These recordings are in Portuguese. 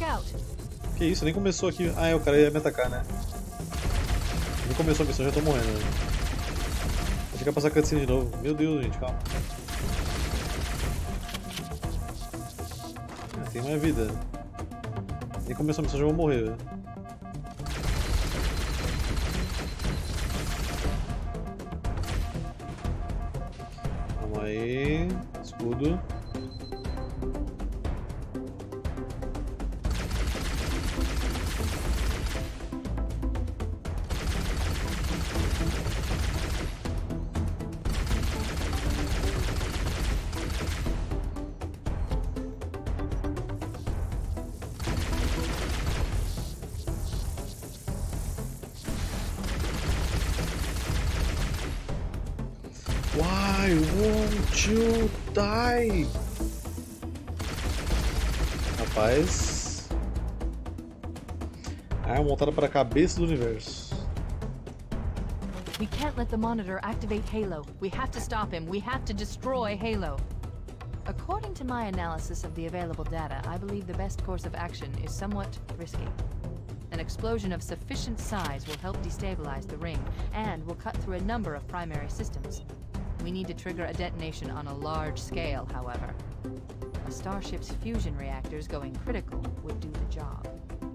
Que isso, nem começou aqui. Ah, é, o cara ia me atacar, né? Nem começou a missão, já tô morrendo. Né? Achei que ia passar a cutscene de novo. Meu Deus, gente, calma. Ah, tem mais vida. Nem começou a missão, já vou morrer. Velho. Vamos aí. Escudo. Why won't you die? Rapaz. Arma montada para a cabeça do universo. We can't let the Monitor activate Halo. We have to stop him. We have to destroy Halo. According to my analysis of the available data, I believe the best course of action is somewhat risky. An explosion of sufficient size will help destabilize the ring, and will cut through a number of primary systems. We need to trigger a detonation on a large scale, however. A starship's fusion reactors going critical would do the job.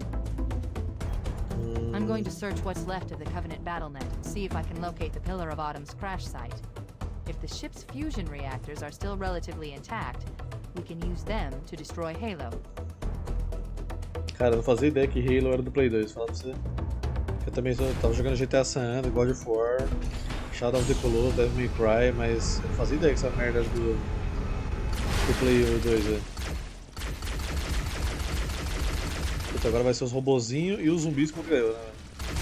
I'm going to search what's left of the Covenant BattleNet and see if I can locate the Pillar of Autumn's crash site. If the ship's fusion reactors are still relatively intact, we can use them to destroy Halo. Cara, eu não fazia ideia que Halo era do Play 2, fala pra você. Eu também tava jogando GTA San Andreas, God of War, Shadow of the Colossus, Devil May Cry, mas eu não fazia ideia que essa merda era do Play 2, velho. Puta, agora vai ser os robozinhos e os zumbis contra eu, né?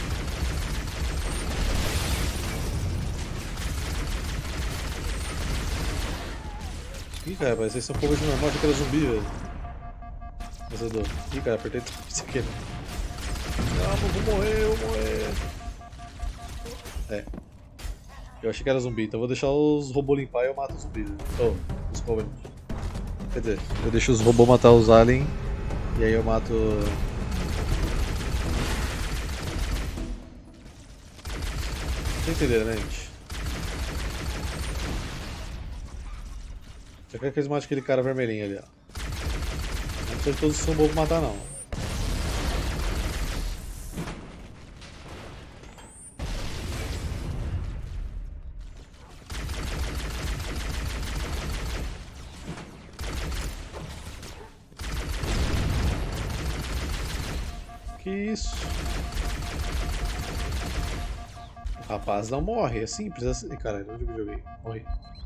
Ih, cara, vai ser um pouco de normal, achei que era zumbi, velho. Mas eu dou. Ih, cara, apertei tudo isso aqui. Não, vou morrer. É. Eu achei que era zumbi, então eu vou deixar os robôs limpar e eu mato os zumbis. Oh, os robôs. Quer dizer, eu deixo os robôs matar os aliens e aí eu mato. Vocês entenderam, né, gente? Eu quero que eles matem aquele cara vermelhinho ali, ó. Não precisa de todos os robôs pra matar, não. Que isso? O rapaz não morre, é simples assim. Caralho, onde eu joguei? Morri.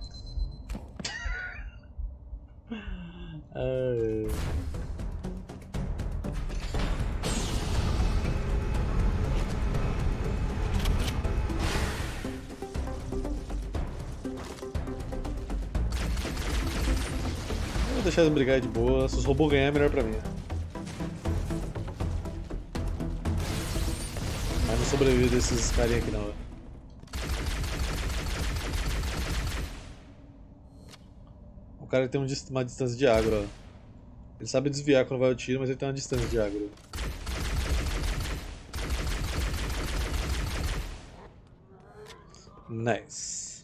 Vou deixar eles brigar de boa, se os robôs ganharem é melhor pra mim. Mas não sobrevive desses carinha aqui não. O cara tem uma distância de agro, ó. Ele sabe desviar quando vai o tiro, mas ele tem uma distância de agro. Nice.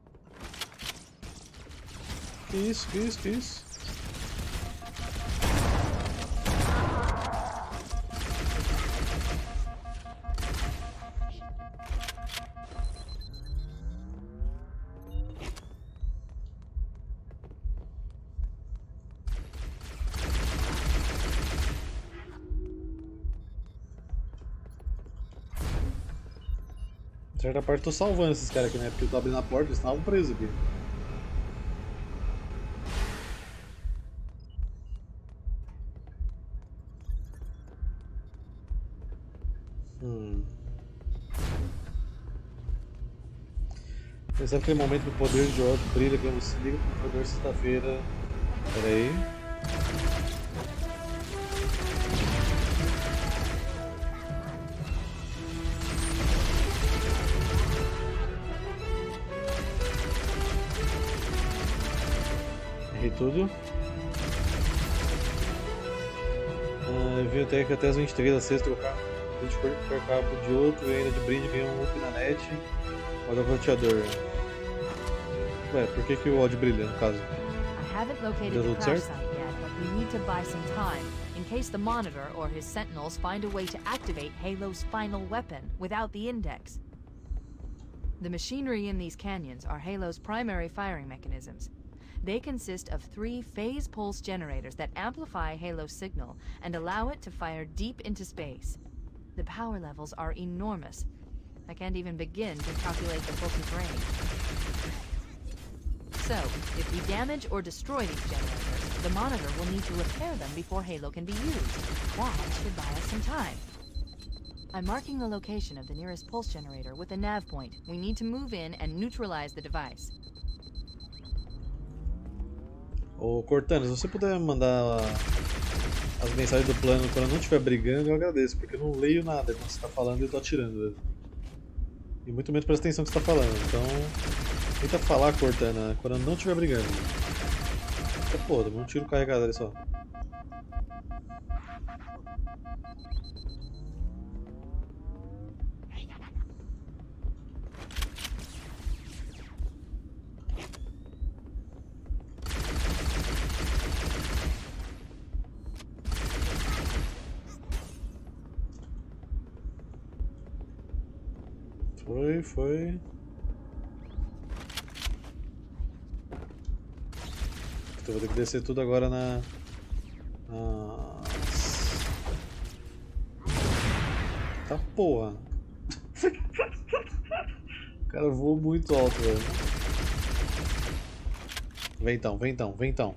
Que isso? De certa parte eu tô salvando esses caras aqui, né? Porque eu tô abrindo a porta, eles estavam presos aqui. Sabe aquele momento que o poder de ódio brilha quando se liga pro computador sexta-feira? Pera aí. Errei tudo. Envio técnico até as 23 da sexta, trocar cabo de outro e ainda de brinde ganha um up na net. Olha o roteador. Ué, por que o ódio brilha no caso? I haven't located the crash site yet, but we need to buy some time in case the Monitor or his Sentinels find a way to activate Halo's final weapon without the Index. The machinery in these canyons are Halo's primary firing mechanisms. They consist of 3 phase pulse generators that amplify Halo's signal and allow it to fire deep into space. The power levels are enormous. I can't even begin to calculate the pulse's range. So, if we damage or destroy these generators, the Monitor will need to repair them before Halo can be used. That should buy us some time. I'm marking the location of the nearest pulse generator with a nav point. We need to move in and neutralize the device. Ô Cortana, se você puder mandar as mensagens do plano quando eu não estiver brigando, eu agradeço, porque eu não leio nada quando você está falando e eu tô atirando, velho. E muito menos presta atenção no que você está falando, então tenta falar, Cortana, quando eu não estiver brigando. Eita porra, deu um tiro carregado ali só. Foi. Então vou ter que descer tudo agora na... Tá porra. O cara voou muito alto, velho. Vem então.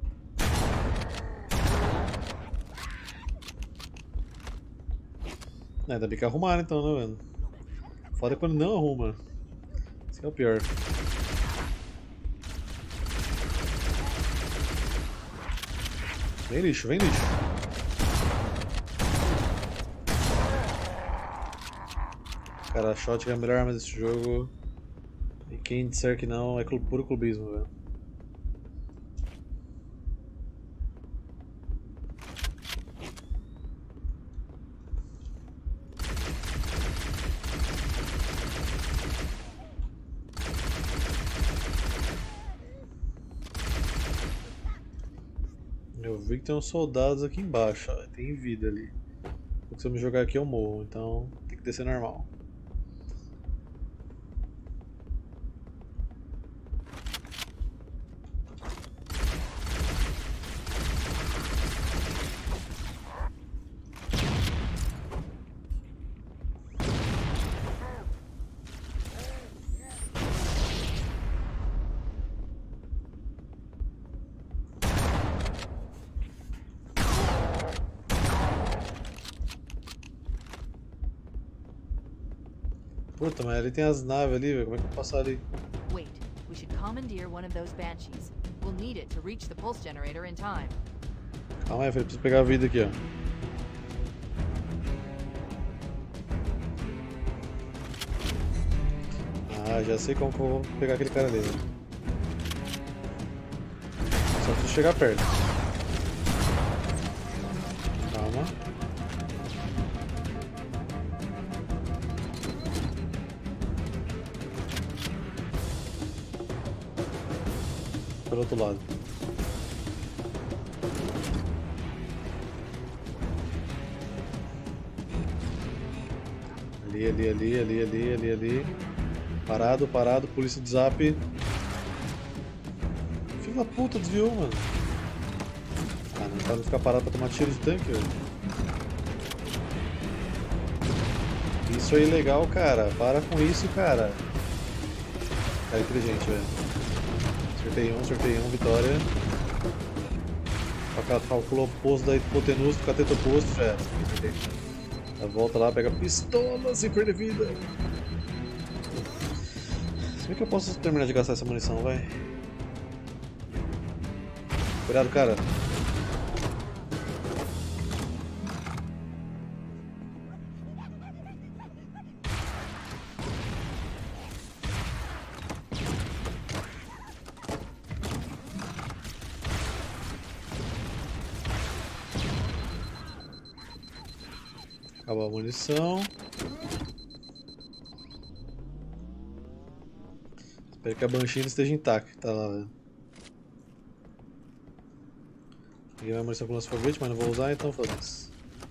Ainda bem que arrumaram então, né, velho? Foda quando não arruma. Isso que é o pior. Vem lixo. Cara, a shotgun é a melhor arma desse jogo. E quem disser que não é puro clubismo, velho. Eu vi que tem uns soldados aqui embaixo, ó. Tem vida ali. Porque se eu me jogar aqui eu morro, então tem que descer normal. Puta, mas ali tem as naves ali, velho. Como é que eu vou passar ali? Wait, we should commandeer one of those Banshees. We'll need it to reach the pulse generator in time. Calma aí, Felipe, preciso pegar a vida aqui, ó. Ah, já sei como que eu vou pegar aquele cara ali. Só preciso chegar perto. Calma. Pelo outro lado. Ali. Parado, polícia do zap. Filho da puta, desviou, mano. Ah, não pode ficar parado pra tomar tiro de tanque, velho. Isso é ilegal, cara. Para com isso, cara. Cara inteligente, velho. Acertei um, vitória. Calculou o posto da hipotenusa do cateto oposto, já era. A volta lá, pega a pistola sem perder vida. Se bem que eu posso terminar de gastar essa munição, vai. Cuidado, cara. Acabou a munição. Espero que a Banshee esteja intacta lá, velho. Peguei minha munição com lança-foguete, mas não vou usar, então foda-se.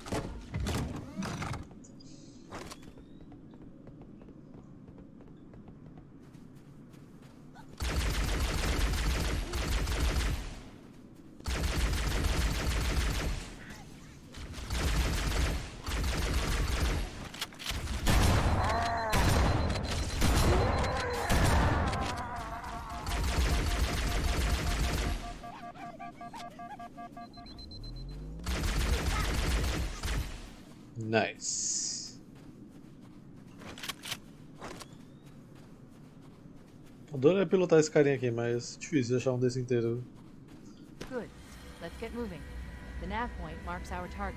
Nice. O duro é pilotar esse carinha aqui, mas difícil achar um desse inteiro. Good. Let's get moving. The nav point marks our target.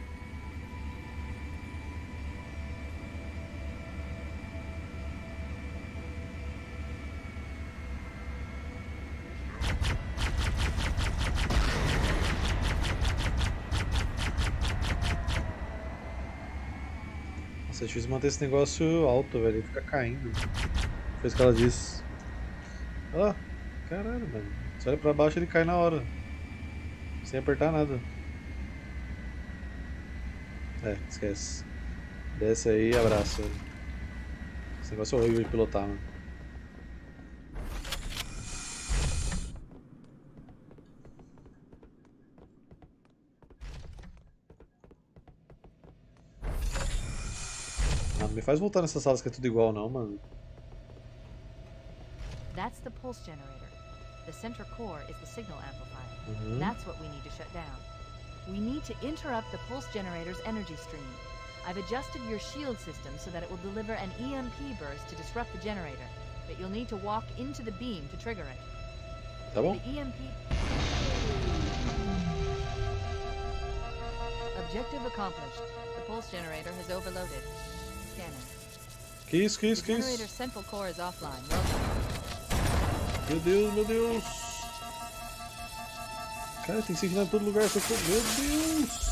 Nossa, é difícil manter esse negócio alto, velho. Ele fica caindo. Foi isso que ela disse. Ó, caralho, mano. Você olha pra baixo, ele cai na hora. Sem apertar nada. É, esquece. Desce aí e abraça. Esse negócio é horrível de pilotar, mano. Não me faz voltar nessas salas que é tudo igual, não, mano. That's the pulse generator. The center core is the signal amplifier. Uhum. That's what we need to shut down. We need to interrupt the pulse generator's energy stream. I've adjusted your shield system so that it will deliver an EMP burst to disrupt the generator, but you'll need to walk into the beam to trigger it. Tá bom? The EMP... Objective accomplished. The pulse generator has overloaded. Scanning. Que isso, que isso, The que generator's isso? central core is offline. Well done. Meu Deus, meu Deus. Cara, tem sentinela em todo lugar, socorro. Meu Deus.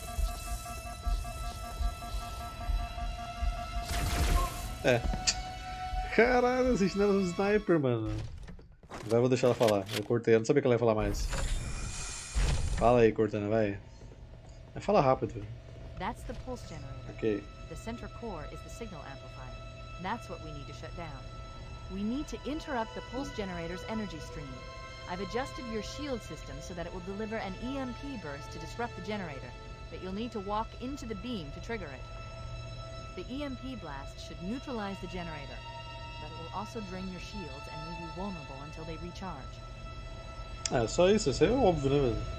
É. Caralho, sentinela do sniper, mano. Vai, vou deixar ela falar. Eu cortei, eu não sabia que ela ia falar mais. Fala aí, Cortana, vai. Vai falar rápido. That's the pulse generator. Ok. The center core is the signal amplifier. That's what we need to shut down. We need to interrupt the pulse generator's energy stream. I've adjusted your shield system so that it will deliver an EMP burst to disrupt the generator, but you'll need to walk into the beam to trigger it. The EMP blast should neutralize the generator, but it will also drain your shields and leave you vulnerable until they recharge. É, só isso é óbvio, né, velho?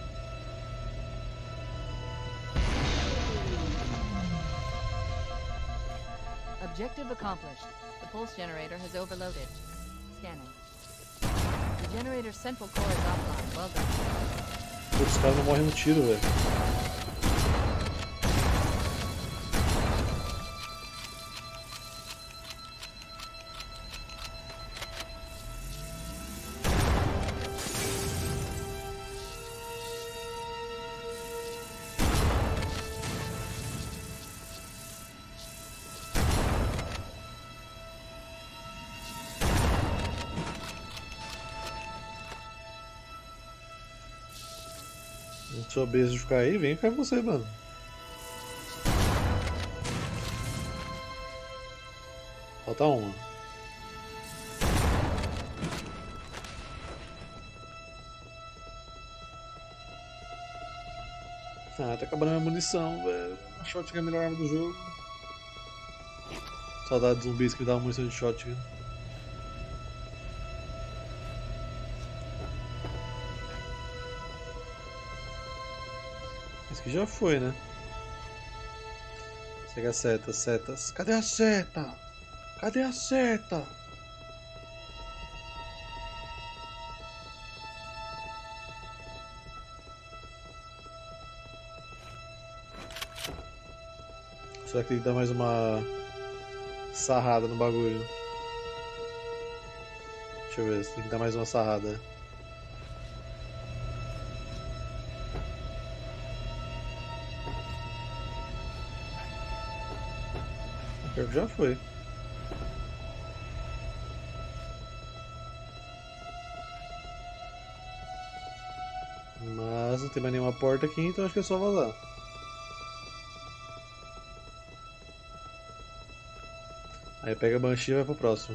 Objective accomplished. The pulse generator has overloaded. Scanning. The generator's central core is offline. Well done. Putz, os caras não morrem no tiro, velho. Não sou beijo de ficar aí, vem cá você, mano. Falta uma. Ah, tá acabando a minha munição, velho. A shotgun é a melhor arma do jogo. Saudade de zumbis que me davam munição de shotgun. Esse aqui já foi, né? Pega setas, setas. Cadê a seta? Cadê a seta? Será que tem que dar mais uma sarrada no bagulho? Deixa eu ver se tem que dar mais uma sarrada. Pior que já foi. Mas não tem mais nenhuma porta aqui, então acho que é só vazar. Aí pega a Banshee e vai pro próximo.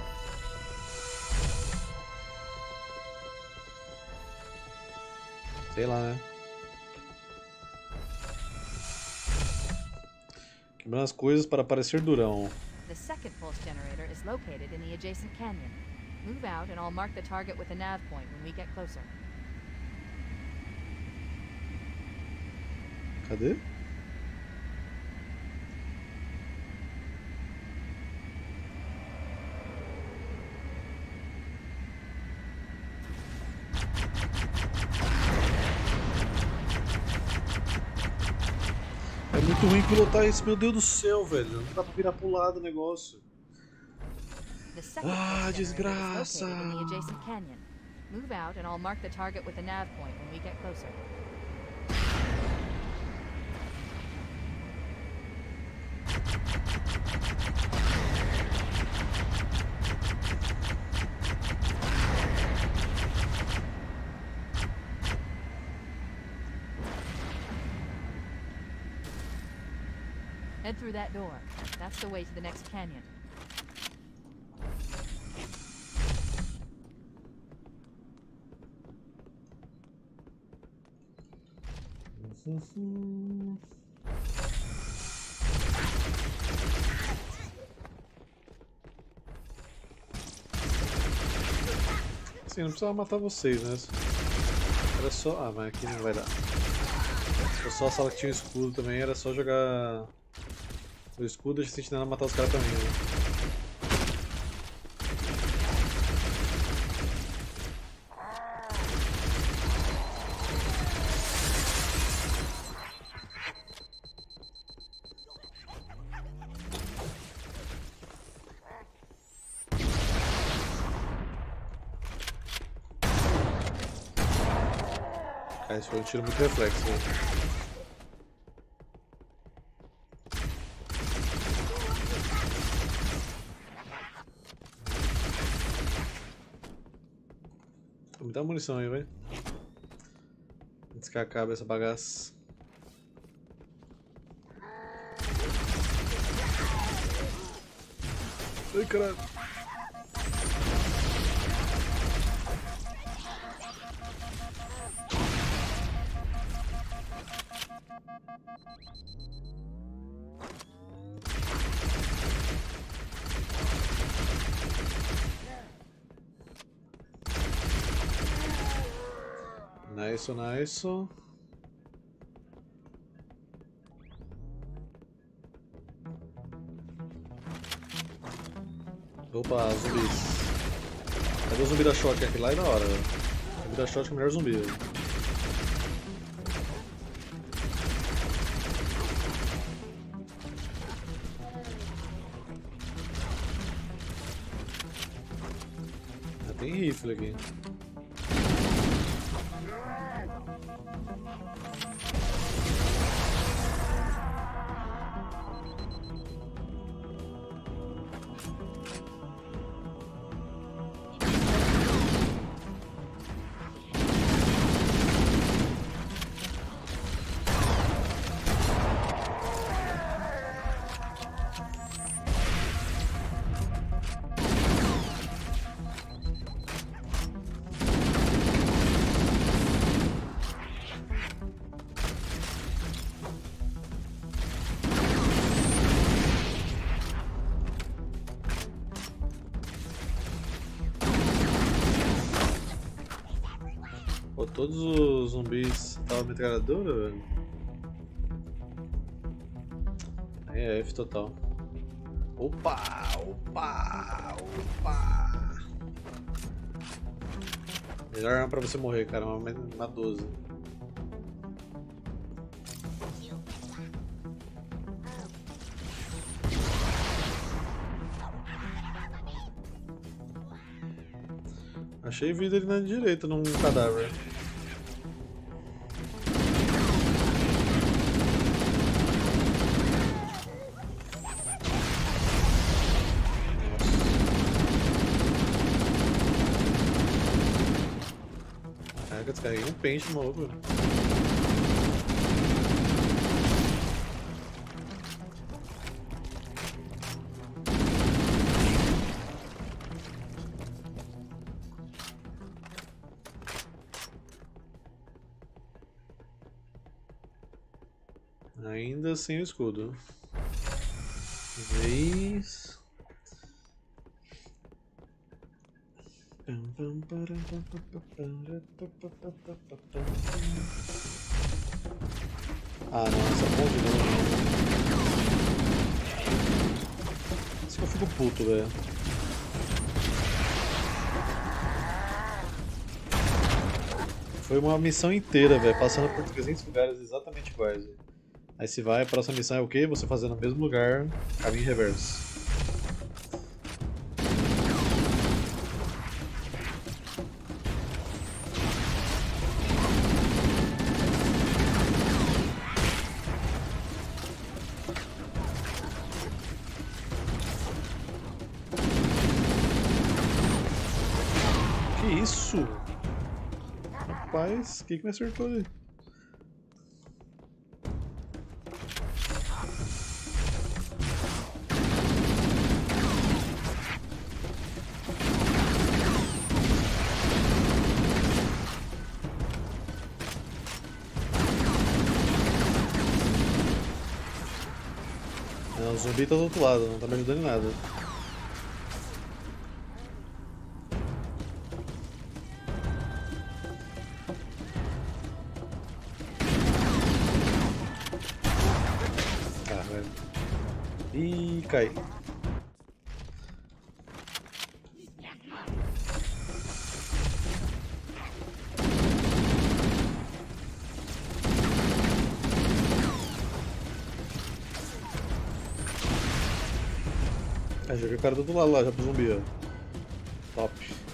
Sei lá, né? Quebrando as coisas para parecer durão. The second pulse generator is located in the adjacent canyon. Move out and I'll mark the target with a nav point when we get closer. Cadê? É muito ruim pilotar isso, meu Deus do céu, velho. Não dá pra virar pro lado o negócio. The second Ah, pulse generator is desgraça! located in the adjacent canyon. Move out and I'll mark the target with a nav point when we get closer. Head through that door. That's the way to the next canyon. Assim, não precisava matar vocês, né? Era só... Ah, mas aqui não vai dar. Se fosse só a sala que tinha um escudo também, era só jogar o escudo e a sentinela matar os caras também, né? Ah, esse foi um tiro muito reflexo, né? Me dá munição aí, velho. Antes que acabe essa bagaça. Ai, caralho. Nice, nice. Opa, zumbis. Cadê o zumbi da shot? Aquele lá é da hora, velho. O zumbi da shot é o melhor zumbi, velho. Já tem rifle aqui. Pô, todos os zumbis estavam metralhadora, velho. Aí é F total. Opa! Opa! Opa! Melhor arma pra você morrer, cara, uma 12. Achei vida ali na direita, num cadáver. descarreguei um pente no maluco. Ainda sem o escudo. Vez. Ah não, essa ponte não. Isso que eu fico puto, velho. Foi uma missão inteira, velho, passando por 300 lugares exatamente iguais, véio. Aí se vai, a próxima missão é o quê? Você fazer no mesmo lugar, caminho reverso. Que isso? Rapaz, o que me acertou ali? Não, o zumbi tá do outro lado, não tá me ajudando em nada. Ah, velho. Ih, cai. Ah, joguei o cara do outro lado lá, já pro zumbi, ó. Top.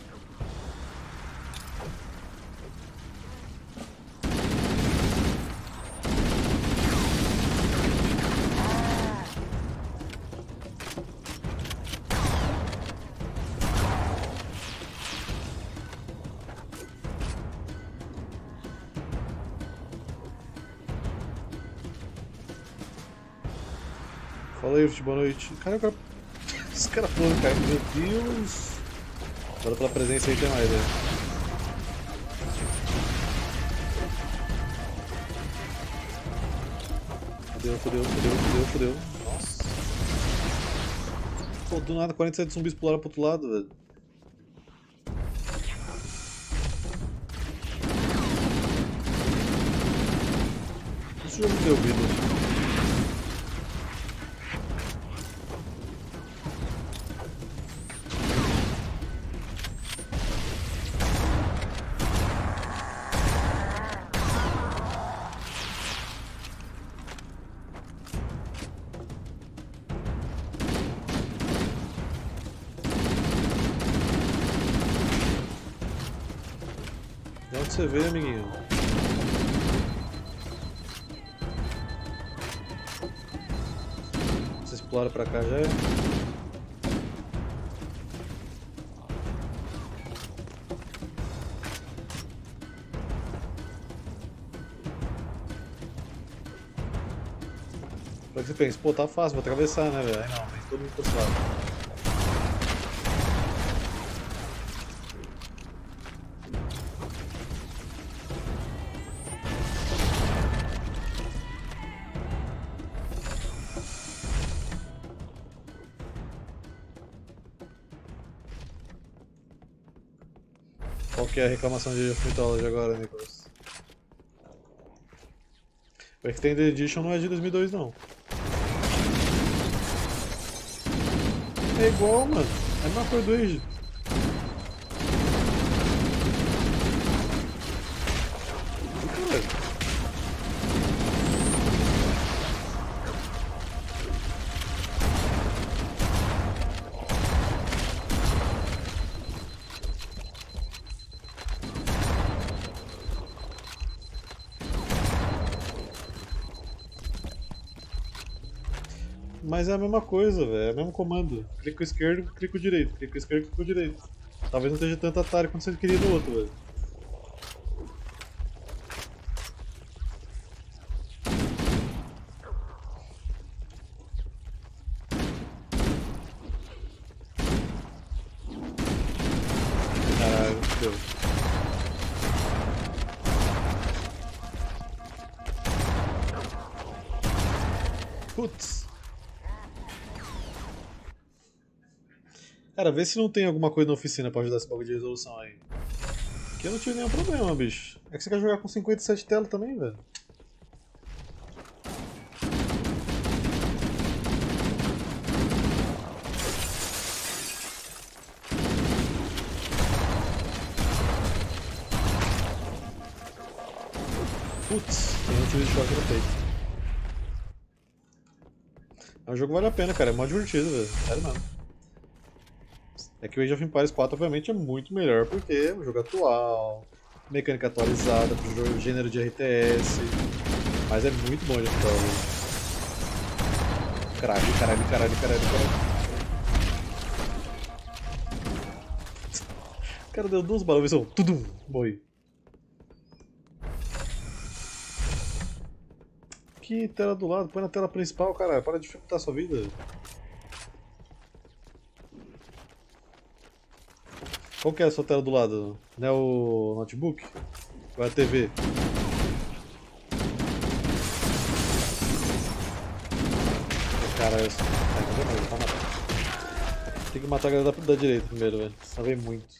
Fala aí, Ruth, boa noite. Cara, os caras foram, cara. Meu Deus. Agora pela presença aí tem mais, né? Fudeu. Nossa. Pô, do nada 47 zumbis pularam pro outro lado, velho. Esse jogo me deu vida. De onde você veio, amiguinho? Vocês pularam pra cá já? Pra que você pensa? Pô, tá fácil, vou atravessar, né, velho? Aí não, tem todo mundo pro outro lado. Qual que é a reclamação de Mythology agora, Nicholas? O Extended Edition não é de 2002 não. É igual, mano. É a mesma coisa do Age. Mas é a mesma coisa, velho. É o mesmo comando. Clico esquerdo, clico direito. Clico esquerdo, clico direito. Talvez não esteja tanto atalho quanto você queria no outro, velho. Putz. Cara, vê se não tem alguma coisa na oficina pra ajudar esse bagulho de resolução aí. Aqui eu não tive nenhum problema, bicho. É que você quer jogar com 57 telas também, velho. Putz, tem um tiro de choque no peito. O jogo vale a pena, cara. É mó divertido, velho. Sério mesmo. É que o Age of Empires 4, obviamente, é muito melhor porque é um jogo atual, mecânica atualizada pro gênero de RTS. Mas é muito bom de jogar. Caralho, caralho, caralho, caralho, caralho. O cara deu 2 balas, visão. Tudum, morri. Que tela do lado? Põe na tela principal, cara. Para de dificultar a sua vida. Qual que é a sua tela do lado? Não é o notebook? Ou é a TV? Caralho, tá matando. Tem que matar a galera da direita primeiro, velho. Senão vem muito.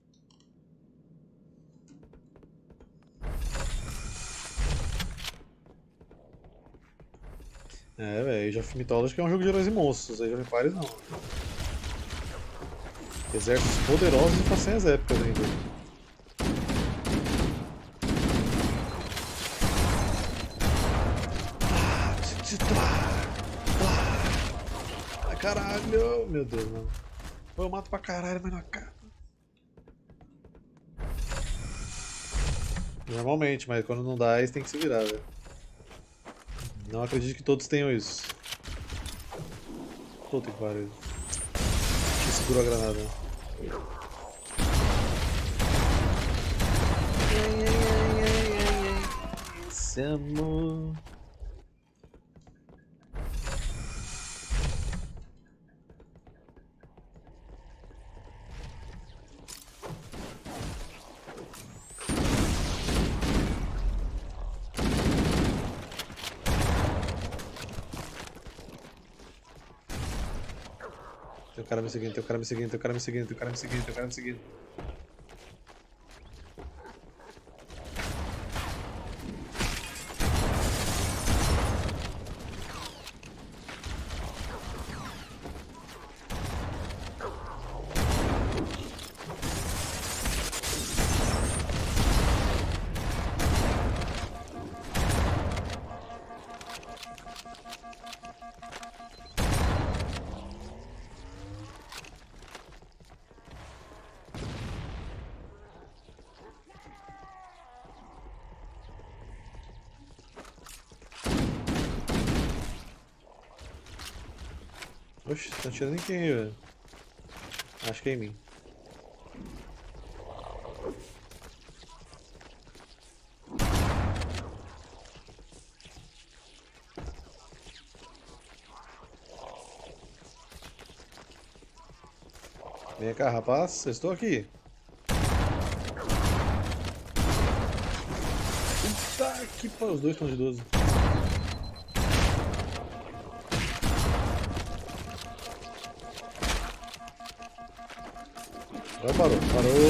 É, velho, Age of Mythology que é um jogo de heróis e monstros. Age of Empires não. Exércitos poderosos e façanhas épicas ainda. Ai, caralho! Meu Deus, mano. Eu mato pra caralho, mas não acaba. Normalmente, mas quando não dá, eles tem que se virar, velho. Não acredito que todos tenham isso. Puta que pariu. Que segurou a granada. Esse amor. Tem um cara me seguindo, tem um cara me seguindo, tem um cara me seguindo, tem um cara me seguindo, tem um cara me seguindo. Oxe, tá atirando em quem, velho? Acho que é em mim. Vem cá, rapaz, eu estou aqui. Puta que pariu, os dois estão de 12. Agora parou.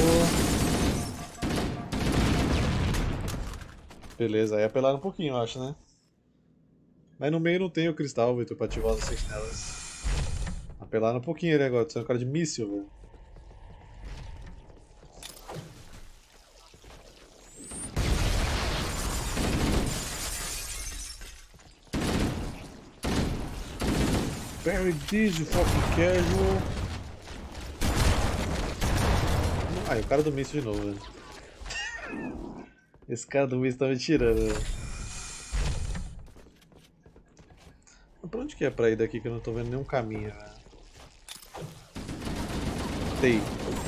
Beleza, aí apelaram um pouquinho, eu acho, né? Mas no meio não tem o cristal, Vitor, pra ativar as sentinelas. Apelaram um pouquinho ali agora, sendo um cara de míssil, velho. Very easy, fucking casual. Ai, o cara do míssil de novo, velho. Esse cara do míssil tá me tirando, velho. Pra onde que é pra ir daqui que eu não tô vendo nenhum caminho, velho? Tem.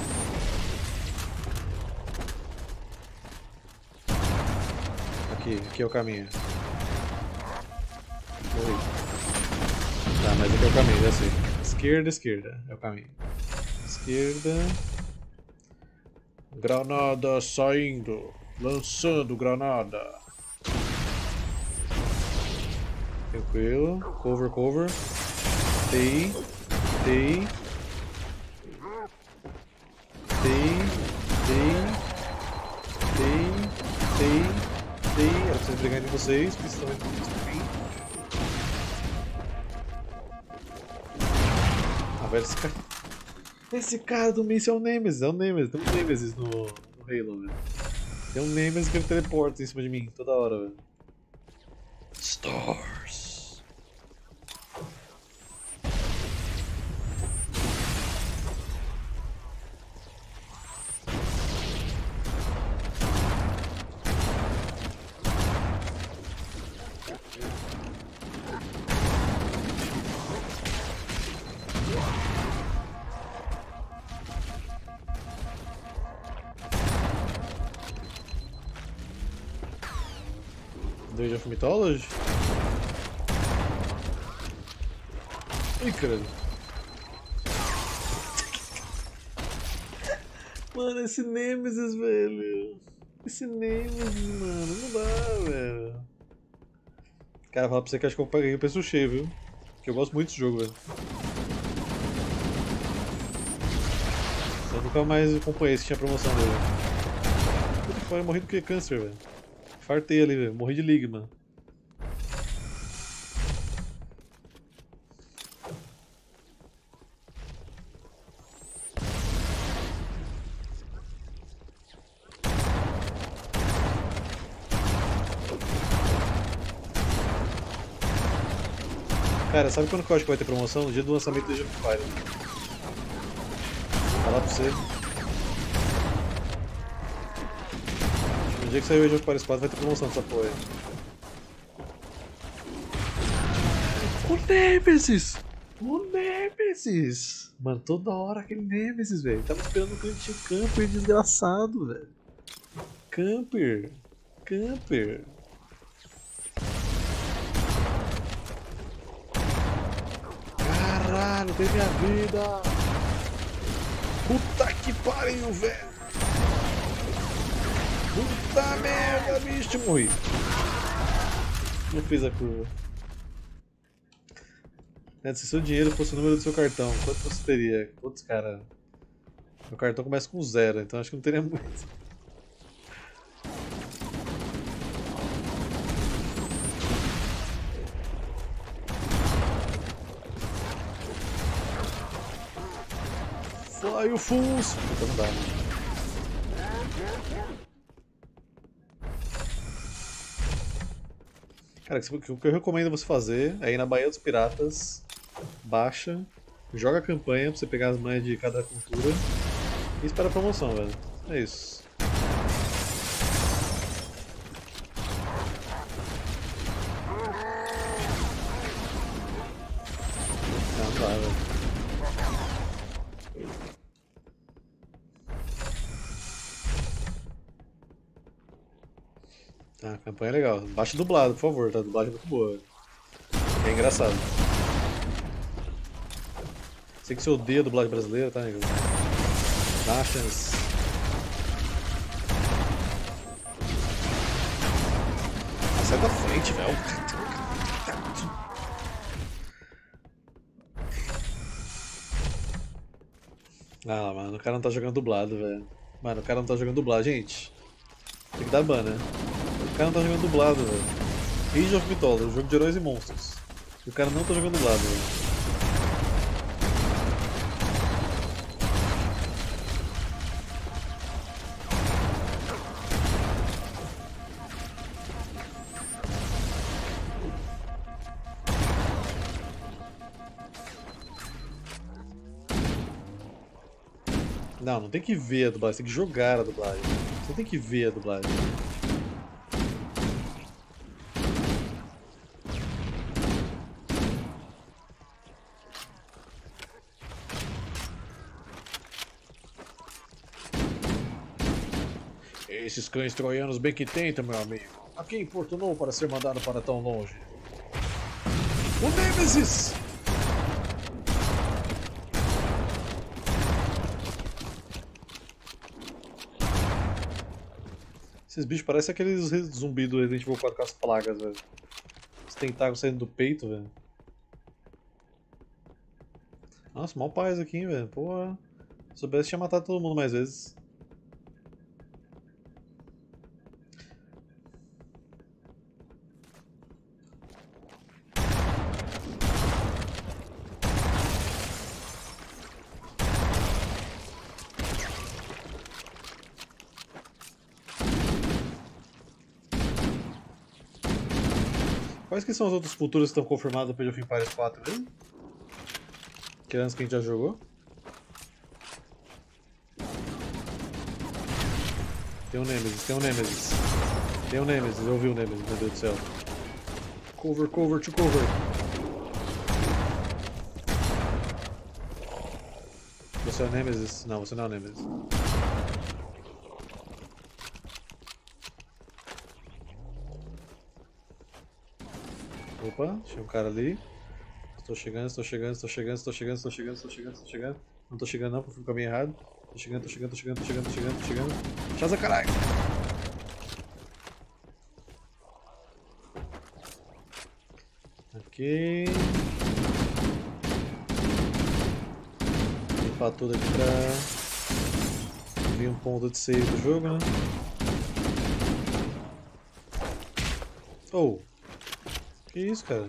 Aqui é o caminho. Morri. Tá, mas aqui é o caminho, já sei. Esquerda, é o caminho. Esquerda. Granada saindo. Lançando granada. Tranquilo. Cover, cover. TI. TI. Era pra vocês brigarem entre vocês, principalmente por mim. Ah, velho, esse cara. Esse cara do míssil é o Nemesis, Tem um Nemesis no Halo, velho. Tem um Nemesis que ele teleporta em cima de mim toda hora, velho. Stars. Age of Mythology? Ih, caralho. Mano, esse Nemesis, velho. Esse Nemesis, mano. Não dá, velho. Cara, fala pra você que acho que eu paguei o preço cheio, viu? Porque eu gosto muito desse jogo, velho. Eu nunca mais acompanhei se tinha promoção dele. Puta que pariu, eu morri do que câncer, velho. Fartei ali, velho. Morri de ligma. Cara, sabe quando que eu acho que vai ter promoção? No dia do lançamento do Age of Empires. Vou falar pra você. No dia que sair o Age of Empires 4 vai ter promoção dessa porra aí. O Nemesis! O Nemesis! Mano, toda hora aquele Nemesis, velho. Tava esperando o cantinho camper desgraçado, velho. Camper! Camper! Caralho, tem minha vida! Puta que pariu, velho! Puta merda, bicho! Morri! Não fiz a curva. Se seu dinheiro fosse o número do seu cartão, quanto você teria? Quantos, cara? Meu cartão começa com 0, então acho que não teria muito. Fly o Fools! Então não dá, né? Cara, o que eu recomendo você fazer é ir na Baía dos Piratas, baixa, joga a campanha pra você pegar as manhas de cada cultura e espera a promoção, velho. É isso. Não dá, velho. Ah, a campanha é legal. Baixa dublado, por favor, tá? A dublagem é muito boa. É engraçado. Sei que você odeia a dublagem brasileira, tá, nego? Dá uma chance. Ah, sai da frente, velho. Ah, mano, o cara não tá jogando dublado, velho. Mano, o cara não tá jogando dublado, gente. Tem que dar ban, né? O cara não tá jogando dublado, velho. Age of Mythology, jogo de heróis e monstros. E o cara não tá jogando dublado, velho. Não, não tem que ver a dublagem, tem que jogar a dublagem. Você tem que ver a dublagem. Esses cães troianos bem que tentam, meu amigo. A quem importunou para ser mandado para tão longe? O Nemesis! Esses bichos parecem aqueles zumbis do Resident Evil 4 com as plagas, velho. tentáculo saindo do peito, velho. Nossa, mó paz aqui, hein, velho. Porra. Se soubesse, tinha matado todo mundo mais vezes. Quais que são as outras culturas que estão confirmadas pelo Age of Empires 4 mesmo? Que antes que a gente já jogou? Tem um Nemesis, tem um Nemesis. Tem um Nemesis, eu vi o Nemesis, meu Deus do céu. Cover, cover, to cover. Você é o Nemesis? Não, você não é o Nemesis. Opa, tinha um cara ali. Estou chegando, estou chegando, estou chegando, estou chegando, estou chegando, estou chegando, estou chegando. Não estou chegando não, porque fui no caminho errado. Estou chegando, estou chegando, estou chegando, estou chegando, estou chegando, estou chegando. Chaza, caralho! Ok. Limpar tudo aqui pra vir um ponto de save do jogo, né? Oh! Que isso, cara?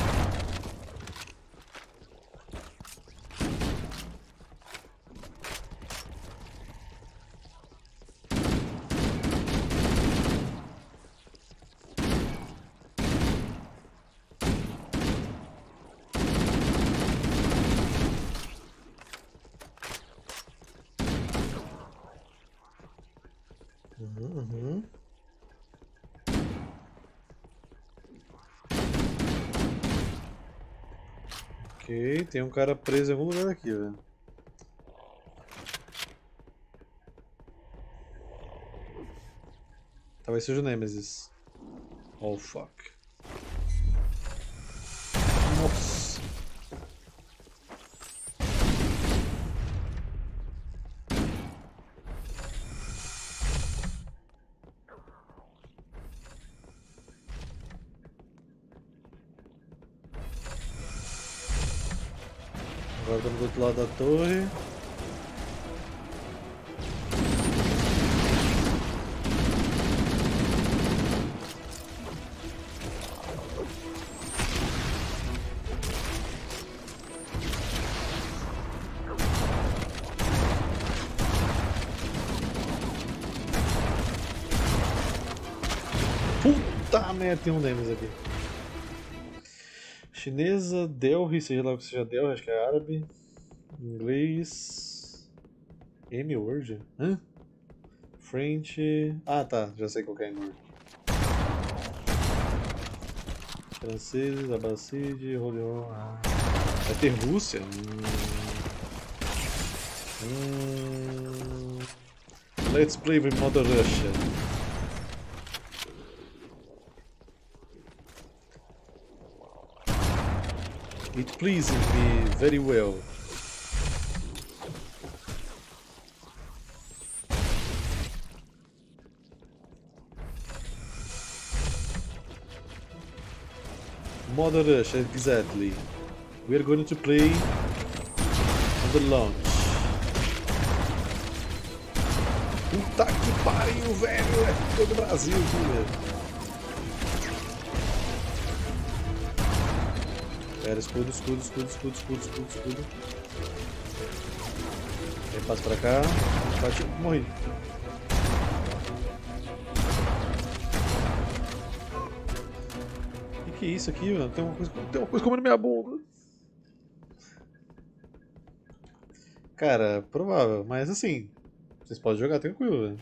Uhum. Ok, tem um cara preso em algum lugar aqui, velho. Talvez seja o Nemesis. Oh fuck. Nossa. Agora estamos do outro lado da torre. Puta merda, tem um Nemesis aqui. Chinesa, Delhi, seja lá o que seja Delhi, acho que é árabe. Inglês. M-Word? Hã? French. Ah tá, já sei qual que é M-Word. Francês, Abbasid, Roleon. Ah. Vai ter Rússia? Let's play with Mother Russia. It pleases me very well. Mother Russia, exactly. We are going to play on the launch. Puta que pariu, velho! É todo o Brasil aqui, velho. Pera, escudo, escudo, escudo, escudo, escudo, escudo, escudo. Aí passa pra cá. Bate. Morri. Que é isso aqui, mano? Tem uma coisa comendo minha bunda. Cara, provável, mas assim, vocês podem jogar tranquilo, velho.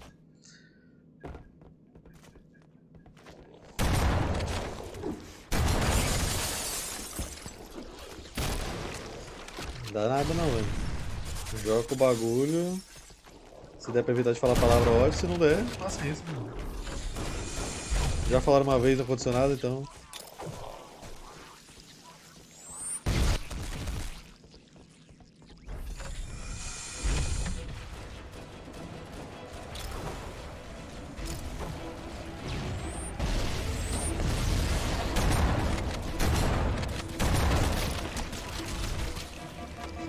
Não dá nada não, velho. Joga com o bagulho. Se der pra evitar de falar a palavra ódio, se não der, paciência, mano. Já falaram uma vez, não aconteceu nada, então.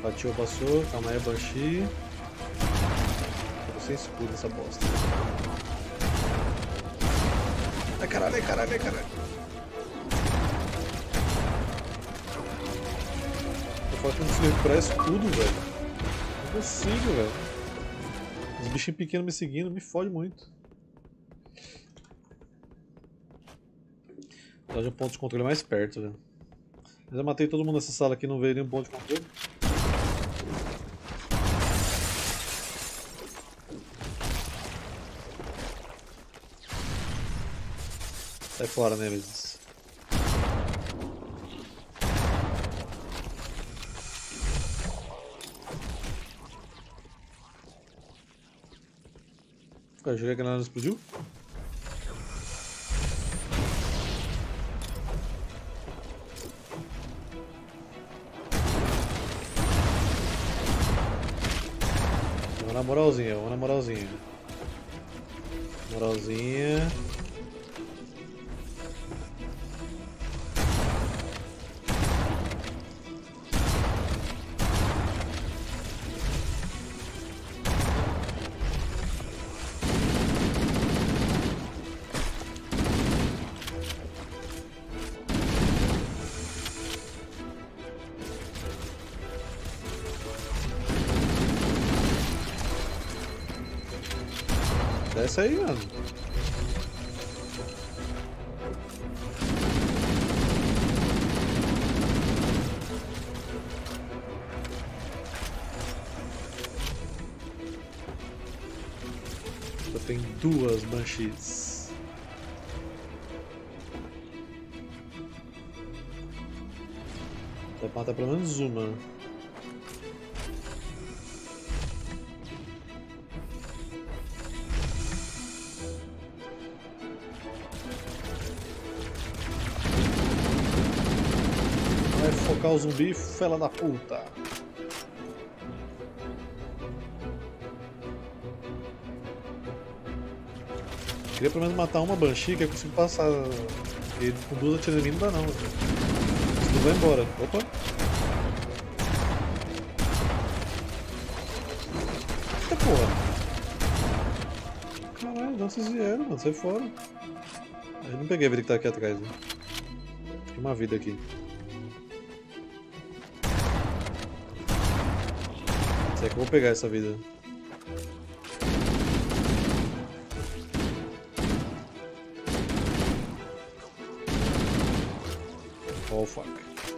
Batiou, passou. Calma aí, Banshee. Tô sem escudo essa bosta. Ai caralho, ai caralho, ai caralho. Eu falo que eu não consigo recuperar escudo, velho. Não consigo, velho. Os bichinhos pequenos me seguindo me fode muito. Dá de um ponto de controle mais perto, velho. Mas eu matei todo mundo nessa sala aqui, não veio nenhum ponto de controle. Sai fora, Nemesis. Cara, joguei a granada, não explodiu? Vamos na moralzinha, vamos na moralzinha. Moralzinha. Desce aí, mano. Só tem duas Banshees. Dá pra matar pelo menos uma. Vai focar o zumbi, fela da puta. Queria pelo menos matar uma Banshee que eu consigo passar. E com duas atiras em mim não dá não. Isso vai embora. Opa! Eita porra! Caralho, de onde vocês vieram, mano? Sai fora. Eu não peguei a vida que tá aqui atrás. Né? Tem uma vida aqui. Será que eu vou pegar essa vida? Oh fuck.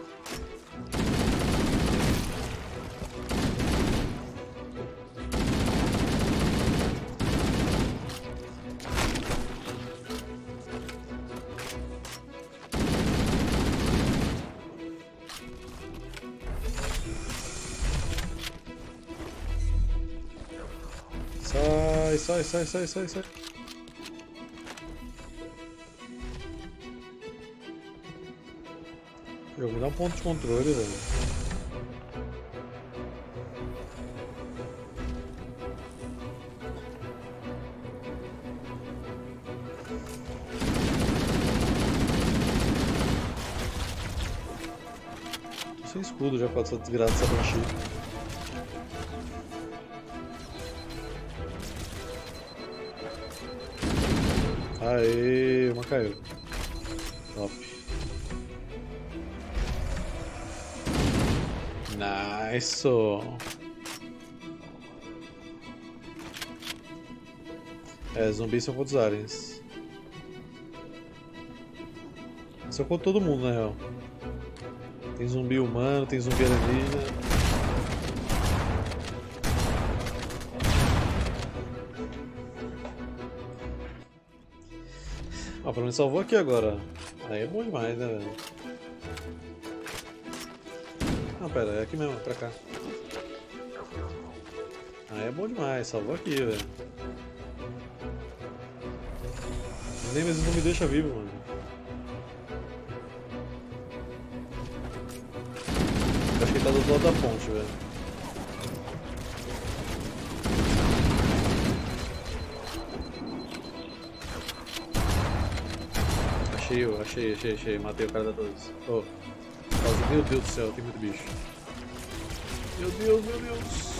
Sai. Eu vou dar um ponto de controle, velho. Sem escudo já pode ser desvirado essa Banshee. Aê, uma caiu. Top. Nice. É, zumbis são contra os aliens. São contra todo mundo, na real. Tem zumbi humano, tem zumbi alienígena. Ah, pelo menos salvou aqui agora. Aí é bom demais, né, velho? Não, pera, é aqui mesmo, pra cá. Aí é bom demais, salvou aqui, velho. Nem mesmo não me deixa vivo, mano. Eu acho que ele tá do outro lado da ponte, velho. Achei. Matei o cara da 12. Oh. Meu Deus do céu, tem muito bicho. Meu Deus, meu Deus.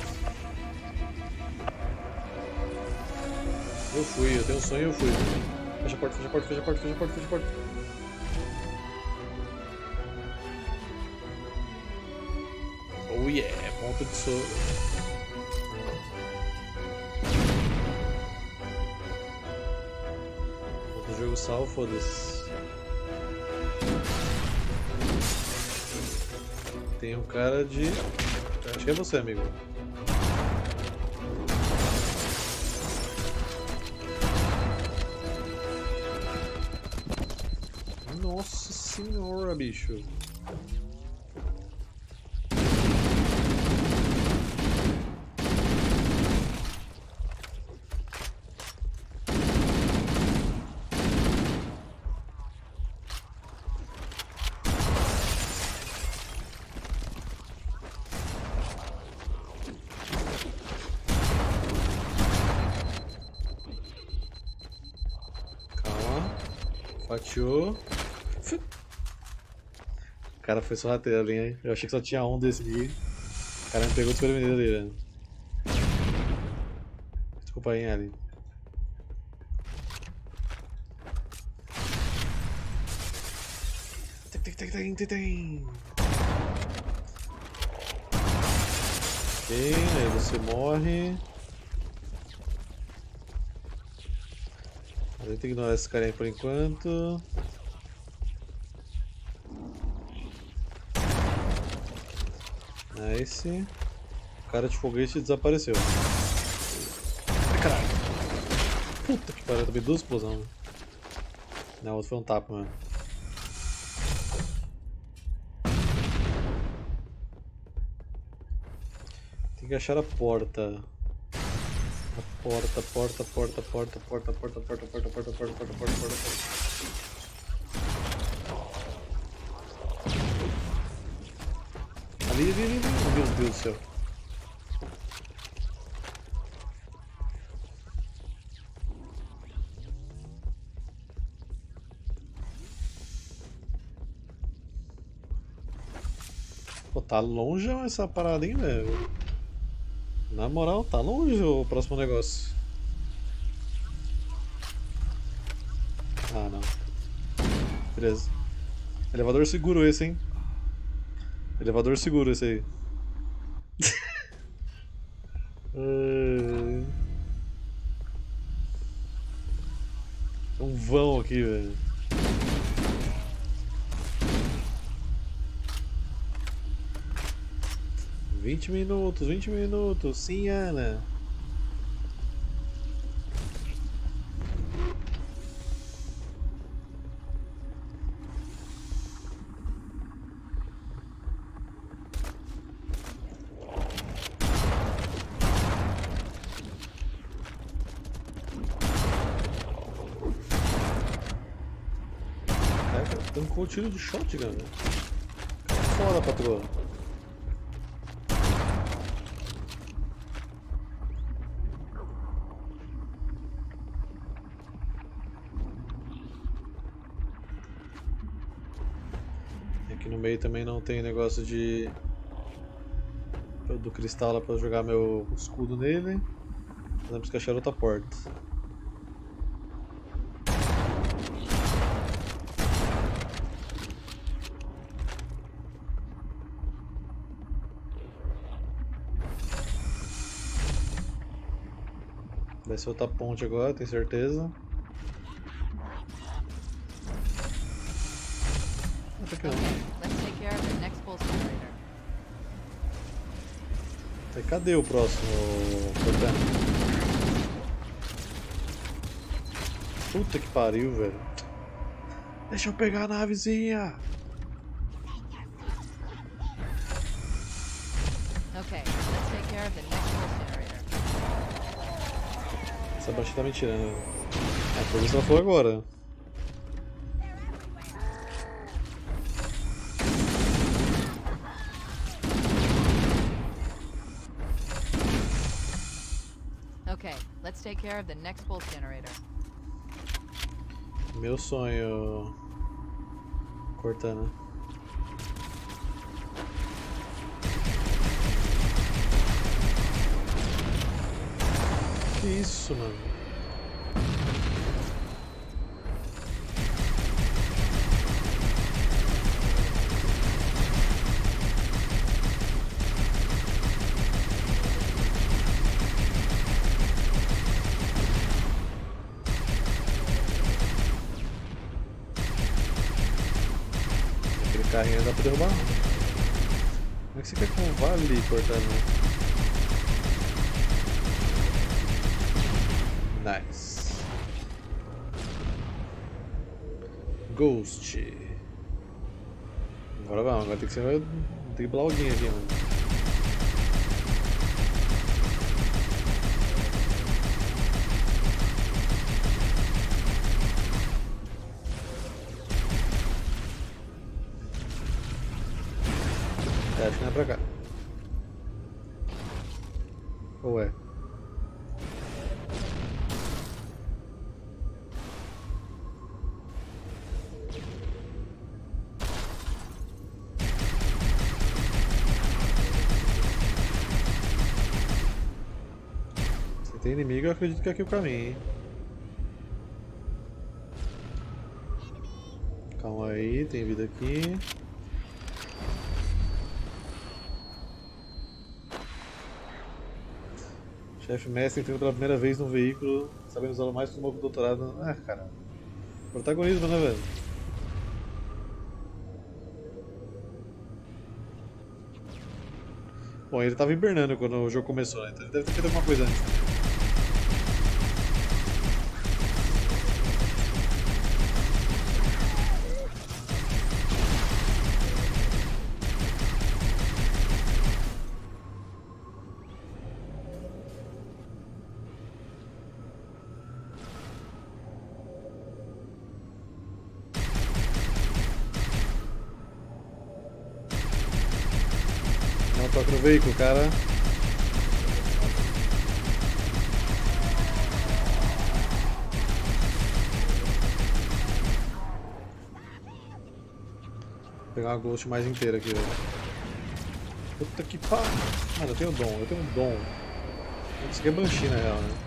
Eu fui, eu tenho um sonho e eu fui. Fecha a porta, fecha a porta, fecha a porta, fecha a porta, fecha a porta. Oh yeah, ponto de soro. Outro jogo salvo, foda-se. Tem um cara de... Acho que é você, amigo. Nossa senhora, bicho. Fatiou. O cara foi sorrateiro ali, hein? Eu achei que só tinha um desse aqui. O cara me pegou desprevenido ali, velho. Desculpa aí, Ali. Tem. Ok, aí você morre. A gente tem que ignorar esse carinha por enquanto. Nice. O cara de foguete desapareceu. Ai, caralho. Puta que pariu, eu tomei duas explosões. Não, o outro foi um tapa, mano. Tem que achar a porta. Porta. Ali. Meu Deus do céu. Pô, tá longe essa parada, hein, velho? Na moral, tá longe o próximo negócio. Ah, não. Beleza. Elevador seguro esse, hein? Elevador seguro esse aí. Um vão aqui, velho. Vinte minutos, sim, Ana. Caraca, tancou o tiro de shotgun, velho. Fora, patroa. Aqui no meio também não tem negócio de... do cristal lá pra jogar meu escudo nele. Temos que achar outra porta. Vai ser outra ponte agora, tenho certeza. Até que não. Let's take care of the next pulse generator. Cadê o próximo, Cortana? Puta que pariu, velho. Deixa eu pegar a navezinha. Okay, let's take care of the next pulse generator. Essa baixa tá me tirando. Ah, por isso ela foi agora. Okay, let's take care of the next pulse generator. Meu sonho, Cortana. Que isso, mano? Aquele carrinho não dá pra derrubar, não. Como é que você quer que eu vá ali cortando? Nice. Ghost. Agora vamos, agora tem que ser. Tem que pular alguém aqui, mano. É, acho que não é pra cá. Ou é? Se tem inimigo, eu acredito que é aqui o caminho, hein? Calma aí, tem vida aqui. Chefe mestre entrando pela primeira vez num veículo, sabendo usá-lo mais como um doutorado. Ah, cara. Protagonismo, né, velho? Bom, ele tava hibernando quando o jogo começou, né? Então ele deve ter feito alguma coisa antes. Não toque no veículo, cara. Vou pegar uma Ghost mais inteira aqui, velho. Puta que pariu. Mano, eu tenho dom, eu tenho um dom. Isso aqui é Banshee, na real, né?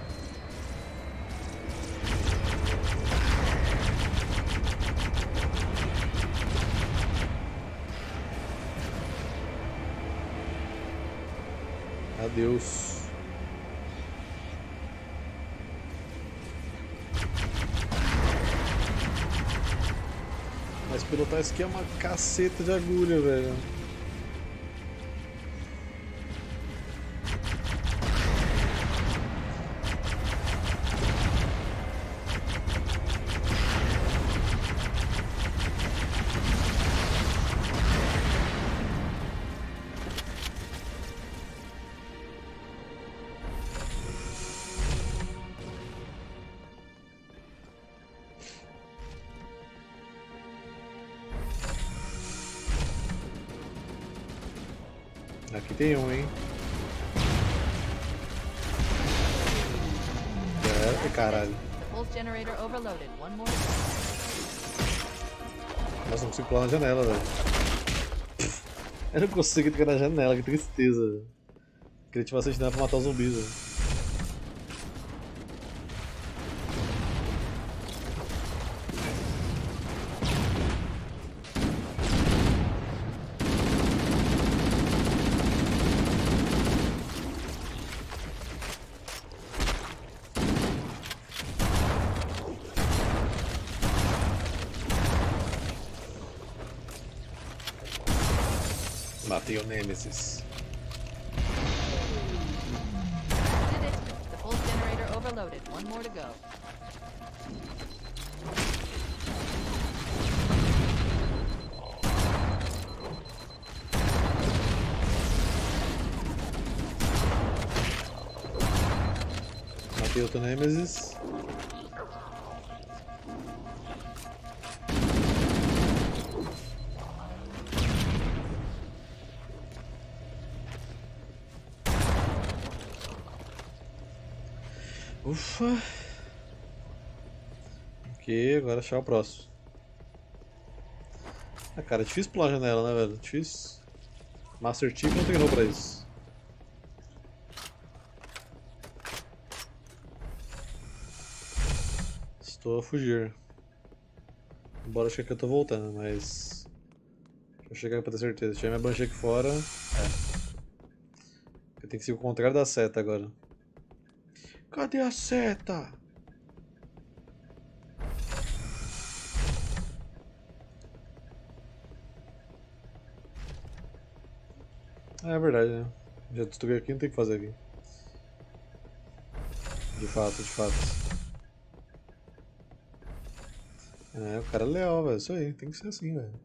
Adeus. Mas pilotar isso aqui é uma caceta de agulha, velho. Aqui tem um, hein? É, caralho. Nossa, não consigo pular na janela, velho. Eu não consigo entrar na janela, que tristeza, velho. Queria te fazer pra matar os zumbis, velho. Matei o Nemesis. The pulse generator overloaded. One more to go. Matei outro Nemesis. Ufa. Ok, agora achar o próximo. Ah, cara, é difícil pular a janela, né, velho? Difícil. Master Chief não treinou pra isso. Estou a fugir. Embora acho que eu tô voltando, mas... Deixa eu chegar pra ter certeza. Deixa eu minha bancha aqui fora. Eu tenho que ser o contrário da seta agora. Cadê a seta? É verdade, né? Já destruí aqui, não tem o que fazer aqui. De fato, de fato. É, o cara é leal, velho. Isso aí, tem que ser assim, velho.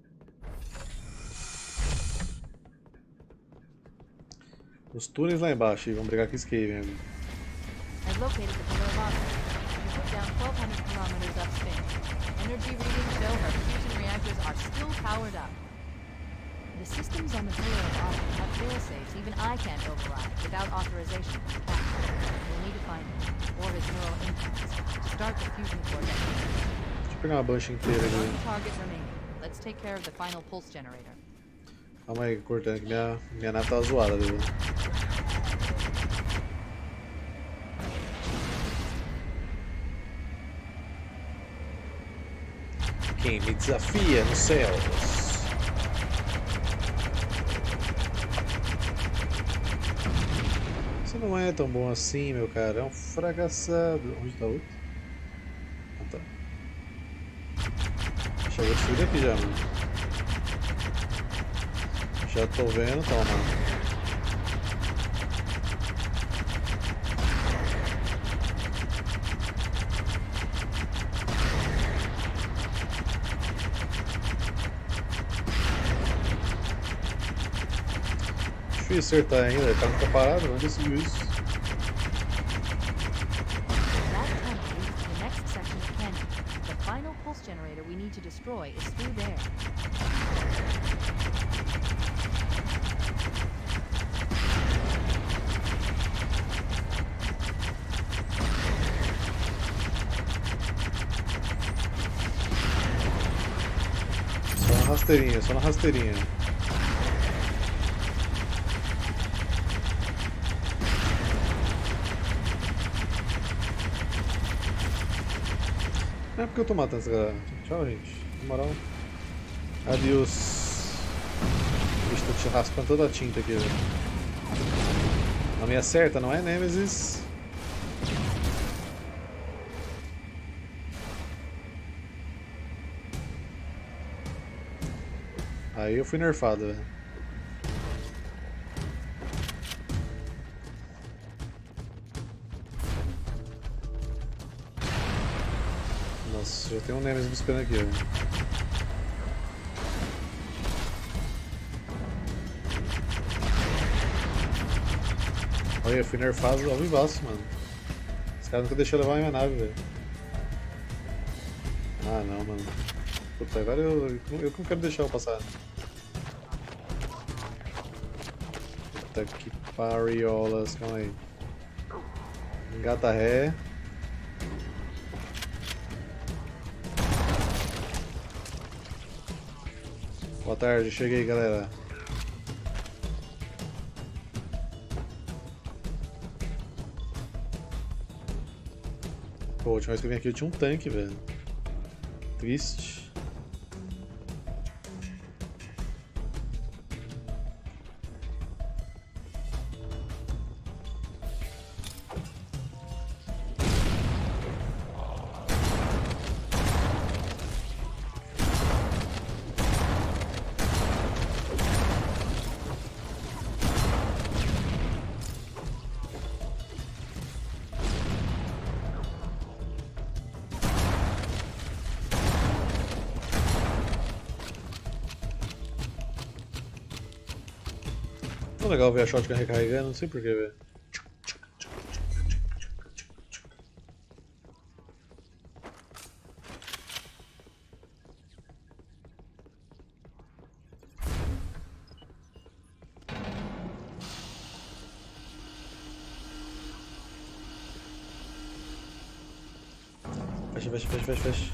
Os túneis lá embaixo, e vamos brigar com esse Skaven agora. I've located the pillar of Aqua. You put down 1,200 kilometers upstream. Energy readings show her fusion reactors are still powered up. The systems on the pillar of Aqua have fail-safes even I can't override without authorization from the captain. We'll need to find him, or his neural implants, to start the fusion core detonation. Deixa eu pegar uma bancha inteira One aqui. target remaining. Let's take care of the final pulse generator. Calma aí, cortando que minha nave tá zoada, velho. Quem me desafia nos céus? Você não é tão bom assim, meu cara. É um fracassado. Onde tá o outro? Ah, tá. Deixa eu destruir aqui já, mano. Já tô vendo, toma. Difícil acertar ainda, o cara fica parado, não decidiu isso. That tunnel leads to the next section of canyon. The final pulse generator we need to destroy is through there. Só na rasteirinha, só na rasteirinha. Não é porque eu tô matando essa galera. Tchau, gente. Na moral. Adeus. O bicho tá te raspando toda a tinta aqui, velho. A minha certa não é Nemesis. Aí eu fui nerfado, velho. Nossa, já tem um Nemesis me esperando aqui, velho. Olha, eu fui nerfado ao vivaço, mano. Os caras nunca deixaram levar a minha nave, velho. Ah, não, mano. Puta, agora eu não quero deixar eu passar. Puta que pariolas, calma aí. Engata ré. Boa tarde, cheguei, galera. Pô, a última vez que eu vim aqui eu tinha um tanque, velho. Triste. Tão legal ver a shotgun recarregando, não sei porquê, velho. Fecha, fecha, fecha, fecha, fecha.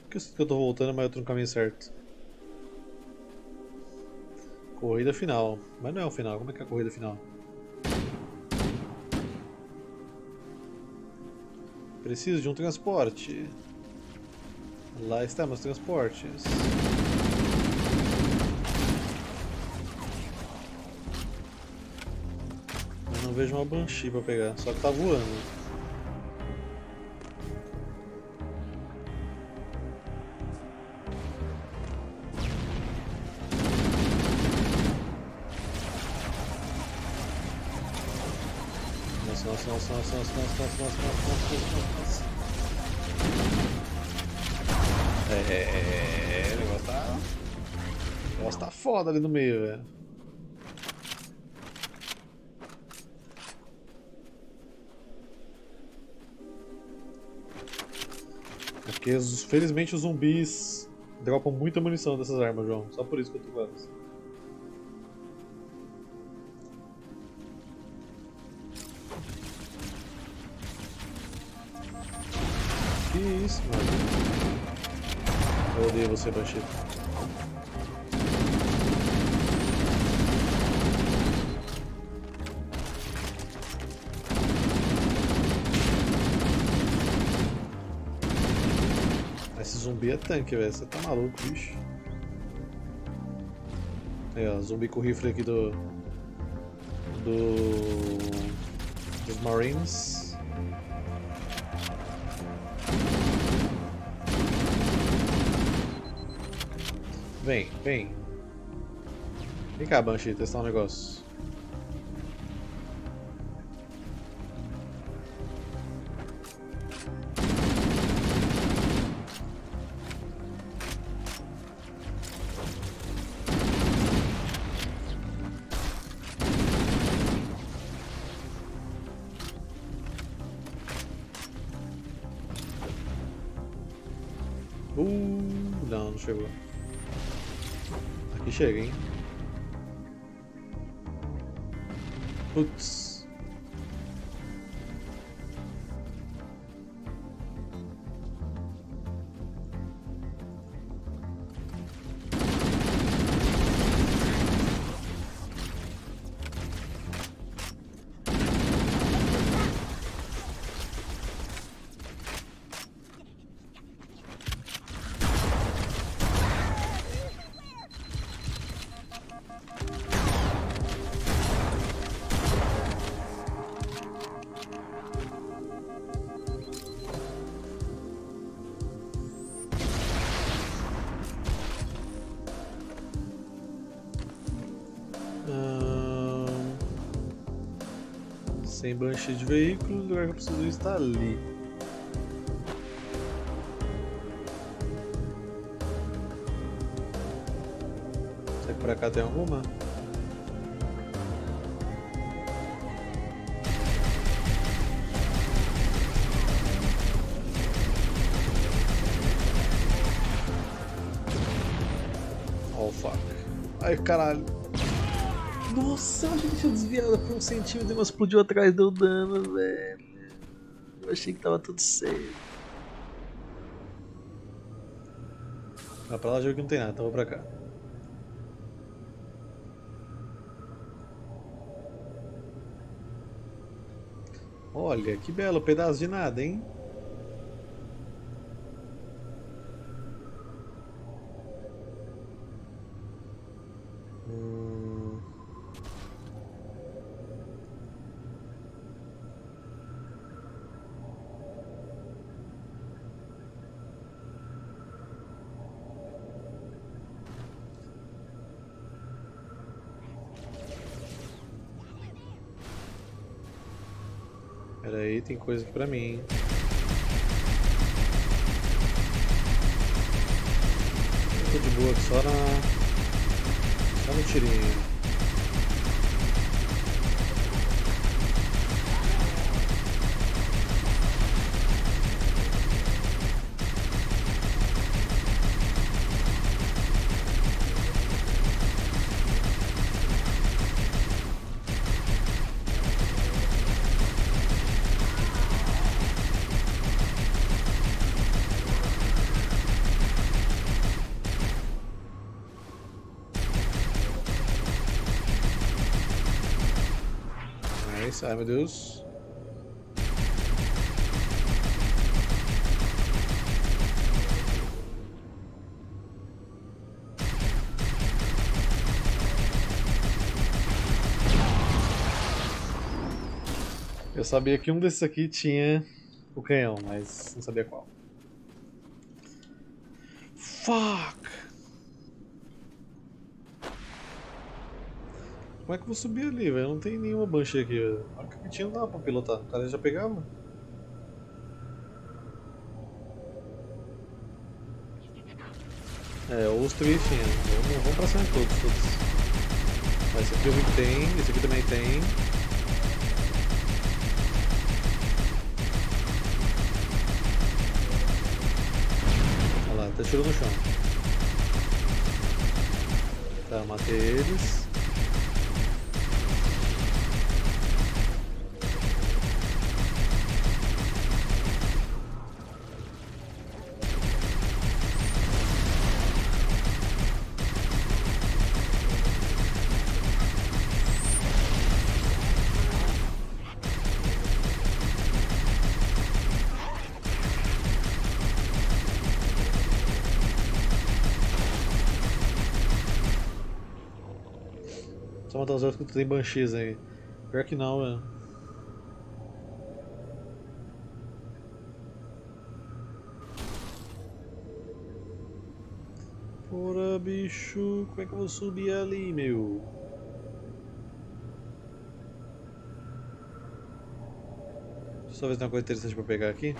Por que eu sinto que eu tô voltando, mas eu tô no caminho certo? Corrida final. Mas não é o final. Como é que é a corrida final? Preciso de um transporte. Lá está meus transportes. Eu não vejo uma Banshee pra pegar, só que tá voando. Nossa. O negócio tá foda ali no meio, velho. Porque felizmente os zumbis dropam muita munição dessas armas, João. Só por isso que eu tô com elas. Que isso, mano? Eu odeio você, Banshee. Esse zumbi é tanque, velho. Você tá maluco, bicho. Aí, ó, zumbi com rifle aqui dos Marines. Vem. Vem cá, Banshee, testar um negócio. Não chegou. Aqui chega, hein? Putz. Sem Banshee de veículo, o lugar que eu preciso ir está ali. Será que por cá tem alguma? Oh fuck. Ai caralho. Nossa, a gente tinha desviado por 1 centímetro e mas explodiu atrás, deu dano, velho. Eu achei que tava tudo safe. Vai pra lá, jogo que não tem nada, então vou pra cá. Olha, que belo pedaço de nada, hein? Pera aí, tem coisa aqui pra mim, hein? Eu tô de boa aqui só no tirinho. Nice. Ai meu Deus. Eu sabia que um desses aqui tinha o canhão, mas não sabia qual. Fuck! Como é que eu vou subir ali, velho? Não tem nenhuma Banshee aqui, velho. A única que tinha não dava pra pilotar. O cara já pegava? É, ou os três tinha. Vamos pra cima de todos. Mas esse aqui eu vi que tem, esse aqui também tem. Olha lá, até tirou no chão. Tá, matei eles. Só matar os outros que tem Banshees aí. Pior que não, velho. Porra, bicho. Como é que eu vou subir ali, meu? Deixa eu só ver se tem uma coisa interessante pra pegar aqui.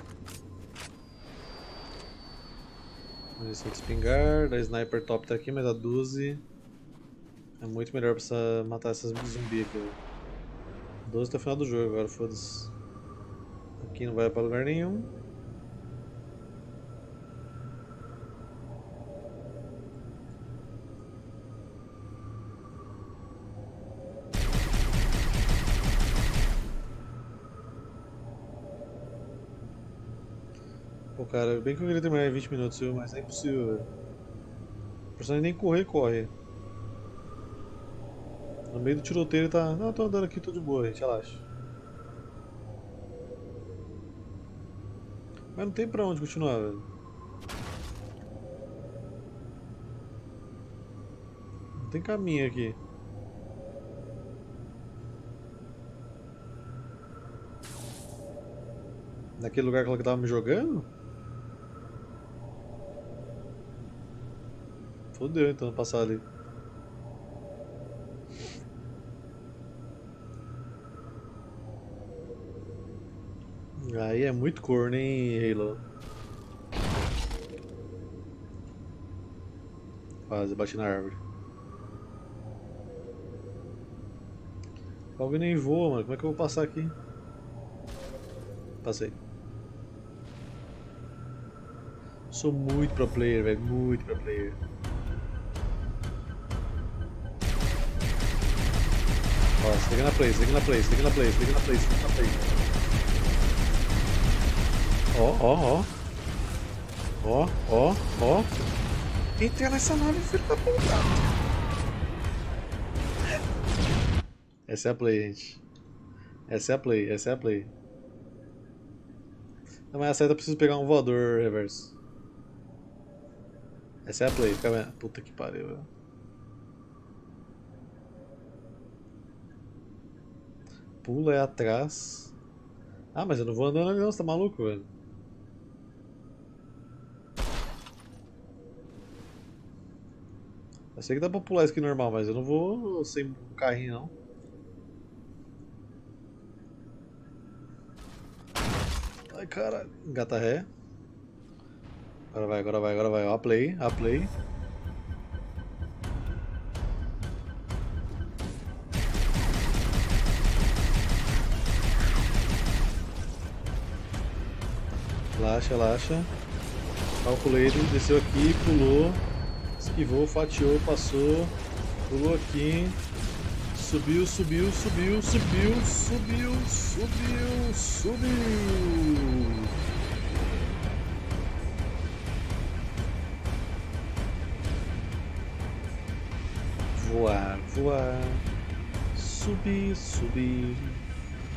Munição de espingarda, a sniper top tá aqui, mas a 12 é muito melhor pra matar essas zumbi aqui. 12 até o final do jogo agora, foda-se. Aqui não vai pra lugar nenhum. Pô, cara, bem que eu queria terminar em 20 minutos, mas é impossível, velho. O personagem nem correr, corre. No meio do tiroteio ele tá. Não, tô andando aqui, tô de boa, gente, relaxa. Mas não tem pra onde continuar, velho. Não tem caminho aqui. Naquele lugar que ela tava me jogando? Fodeu então passar ali. Aí é muito corno, hein, Halo. Quase, bati na árvore. O bagulho nem voa, mano. Como é que eu vou passar aqui? Passei. Sou muito pro player, velho. Muito pro player. Ó, se liga na play, se liga na play, se liga na play, se liga na play, se liga na play. Ó, ó, ó. Ó, ó, ó. Entra nessa nave, filho da puta. Essa é a play, gente. Essa é a play, essa é a play. Não, mas a seta eu preciso pegar um voador reverso. Essa é a play, fica vendo. Puta que pariu, velho. Pula é atrás. Ah, mas eu não vou andando ali não, você tá maluco, velho? Eu sei que dá pra pular isso aqui normal, mas eu não vou sem um carrinho não. Ai, cara, engata ré. Agora vai, agora vai, agora vai. Ó, a play, a play. Relaxa, relaxa. Calculei ele, desceu aqui, pulou, esquivou, fatiou, passou, pulou aqui, subiu, subiu, subiu, subiu, subiu, subiu, subiu. Voar, voar, subir, subir.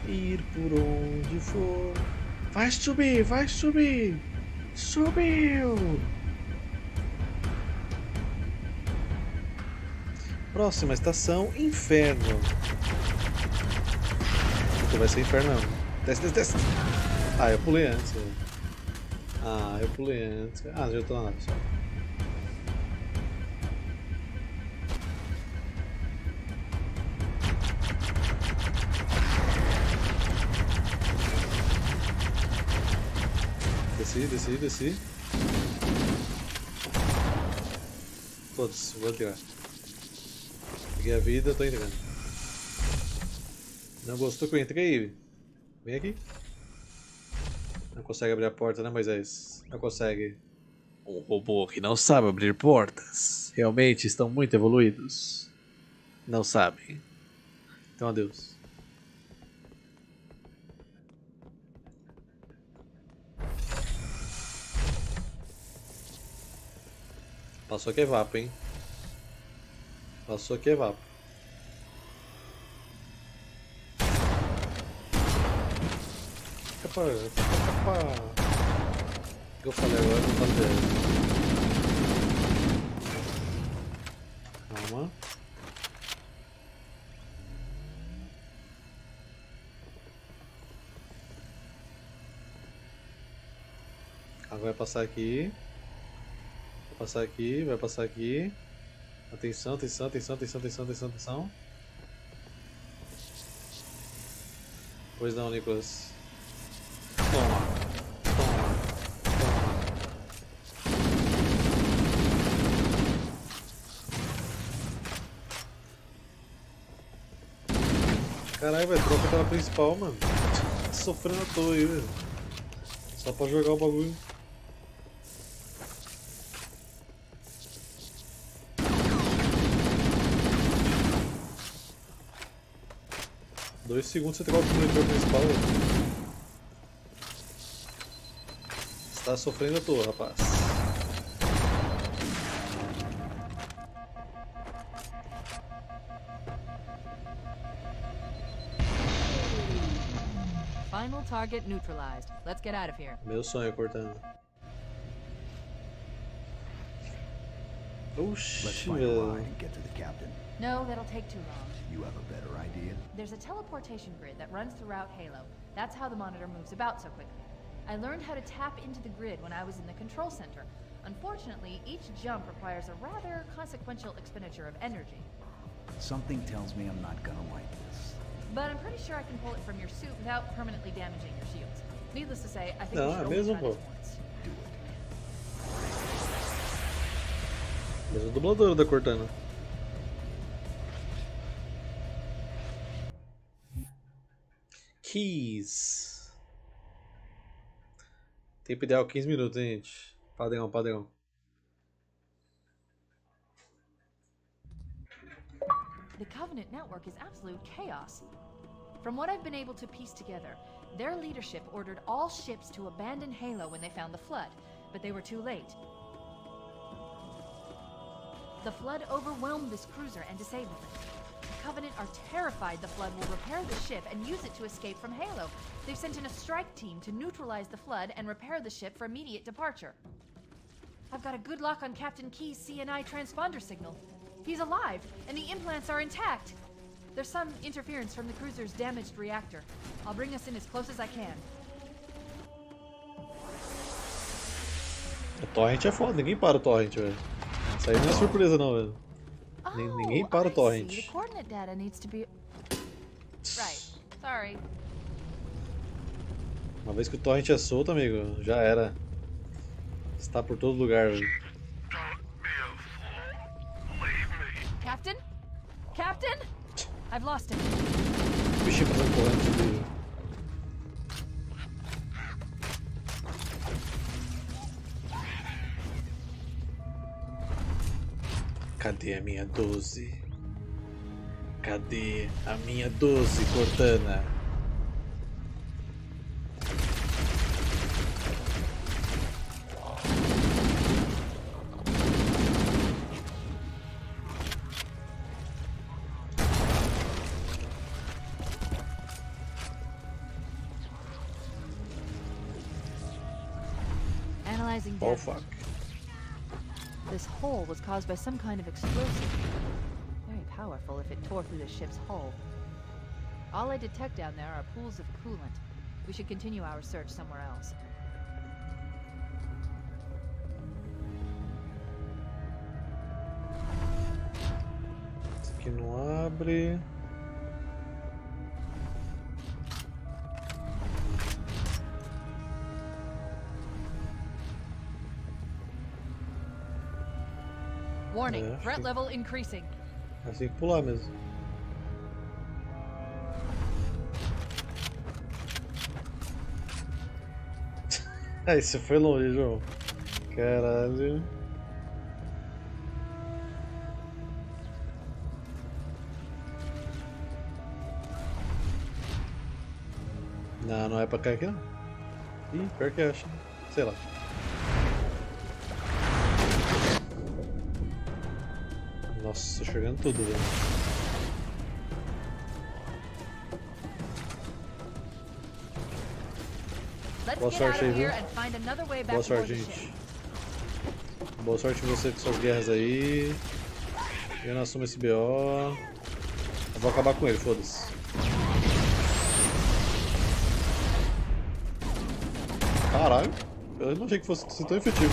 Ir por onde for. Vai subir, vai subir! Subiu! Próxima estação, Inferno. Aqui vai ser Inferno mesmo. Desce, desce, desce! Ah, eu pulei antes. Ah, eu pulei antes. Ah, já tô na nave só. Desci, desci, desci. Todos, vou tirar. Peguei a vida, tô entrando. Não gostou que eu entrei? Vem aqui. Não consegue abrir a porta, né, Moisés? Não consegue. Um robô que não sabe abrir portas. Realmente estão muito evoluídos. Não sabem. Então, adeus. Passou que é vapo, hein? Passou que é vapo. Capa. O que eu falei agora não tá dando. Calma. Agora vai passar aqui. Vai passar aqui, vai passar aqui. Atenção, atenção, atenção, atenção, atenção, atenção, atenção. Pois não, Nicolas. Toma, toma, toma. Caralho, velho, troca pela principal, mano. Sofrendo à toa aí, velho. Só pra jogar o bagulho. Dois segundos você troca o monitor principal, velho. Você tá sofrendo à toa, rapaz. Final target neutralized. Let's get out of here. Meu sonho cortando. Oxi, velho. No, that'll take too long. You have a better idea? There's a teleportation grid that runs throughout Halo. That's how the monitor moves about so quickly. I learned how to tap into the grid when I was in the control center. Unfortunately, each jump requires a rather consequential expenditure of energy. Something tells me I'm not gonna like this. But I'm pretty sure I can pull it from your suit without permanently damaging your shields. Needless to say, I think No, we should é mesmo, only try pô. this once. Do it. Mesmo dublador da Cortana. Keys. Tempo ideal 15 minutos, hein, gente. Padrão, padrão. The Covenant network is absolute chaos. From what I've been able to piece together, their leadership ordered all ships to abandon Halo when they found the Flood, but they were too late. The Flood overwhelmed this cruiser and disabled it. The Covenant are terrified the Flood will repair the ship and use it to escape from Halo. They've sent in a strike team to neutralize the Flood and repair the ship for immediate departure. I've got a good lock on Captain Key's CNI transponder signal. He's alive, and the implants are intact. There's some interference from the cruiser's damaged reactor. I'll bring us in as close as I can. O Torrent é foda, ninguém para o Torrent, velho. Isso aí não é surpresa não, velho. Ninguém para o I Torrent. see. The coordinate data needs to be... Right. Sorry. Uma vez que o Torrent é solto, amigo, já era. Está por todo lugar, velho. Captain? Captain? I've lost him. O bichinho passando correndo ali. Cadê a minha 12? Cadê a minha 12, Cortana? causing Oh damage. fuck. This hole was caused by some kind of explosive. Very powerful if it tore through the ship's hull. All I detect down there are pools of coolant. We should continue our search somewhere else. Esse aqui não abre. Warning, Yeah, threat sure. level increasing. Mas tem que pular mesmo. Aí você foi longe, João. Caralho. Não, não é pra cair aqui não. Ih, pior que acha. Sei lá. Nossa, tô enxergando tudo, velho. Let's Boa get sorte out aí, of here viu? and find another way back Boa to sorte, the ship. gente. Boa sorte em você com suas guerras aí. Eu não assumo esse BO. Eu vou acabar com ele, foda-se. Caralho, eu não achei que fosse ser tão efetivo.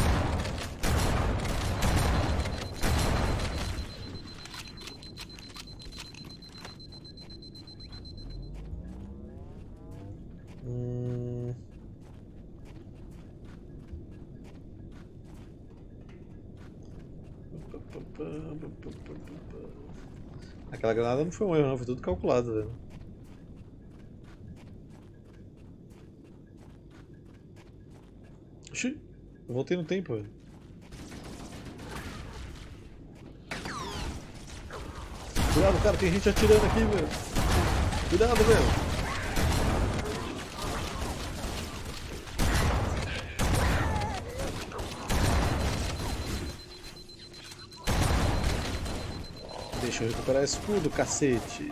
Aquela granada não foi um erro, não, foi tudo calculado, velho. Oxi, eu voltei no tempo, velho. Cuidado, cara, tem gente atirando aqui, velho. Cuidado, velho. Deixa eu recuperar escudo, cacete.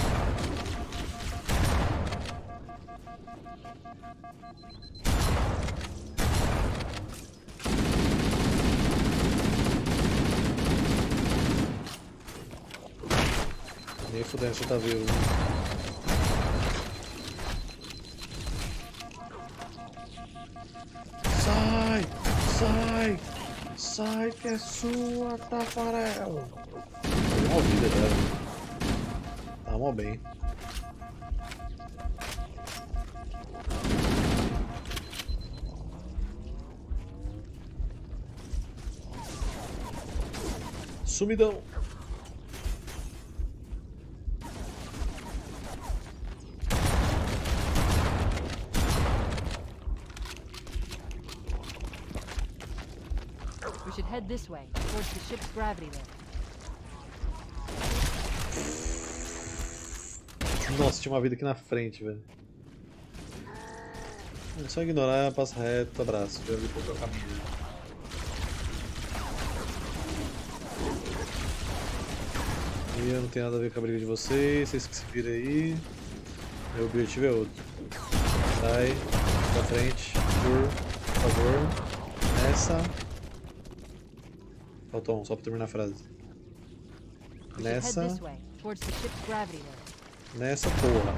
Nem fudendo, você tá vivo. Sai! Sai! Sai que é sua, Tafarel! Mal vida dela. Tá mal bem. Sumidão. We should head this way, towards the ship's gravity layer. Nossa, tinha uma vida aqui na frente, velho. É só ignorar, passa reto, abraço. Já vi qual que é o caminho. E eu não tenho nada a ver com a briga de vocês que se virem aí. Meu objetivo é outro. Sai pra frente, por favor. Nessa. Faltou um, só pra terminar a frase. We should head Nessa. this way, towards the ship's gravity layer. Nessa porra.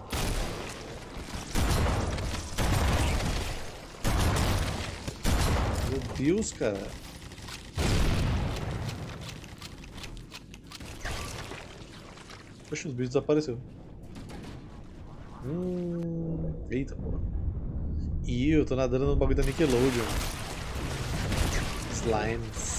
Meu Deus, cara. Poxa, os bichos desapareceram. Eita porra. Ih, eu tô nadando no bagulho da Nickelodeon. Slimes.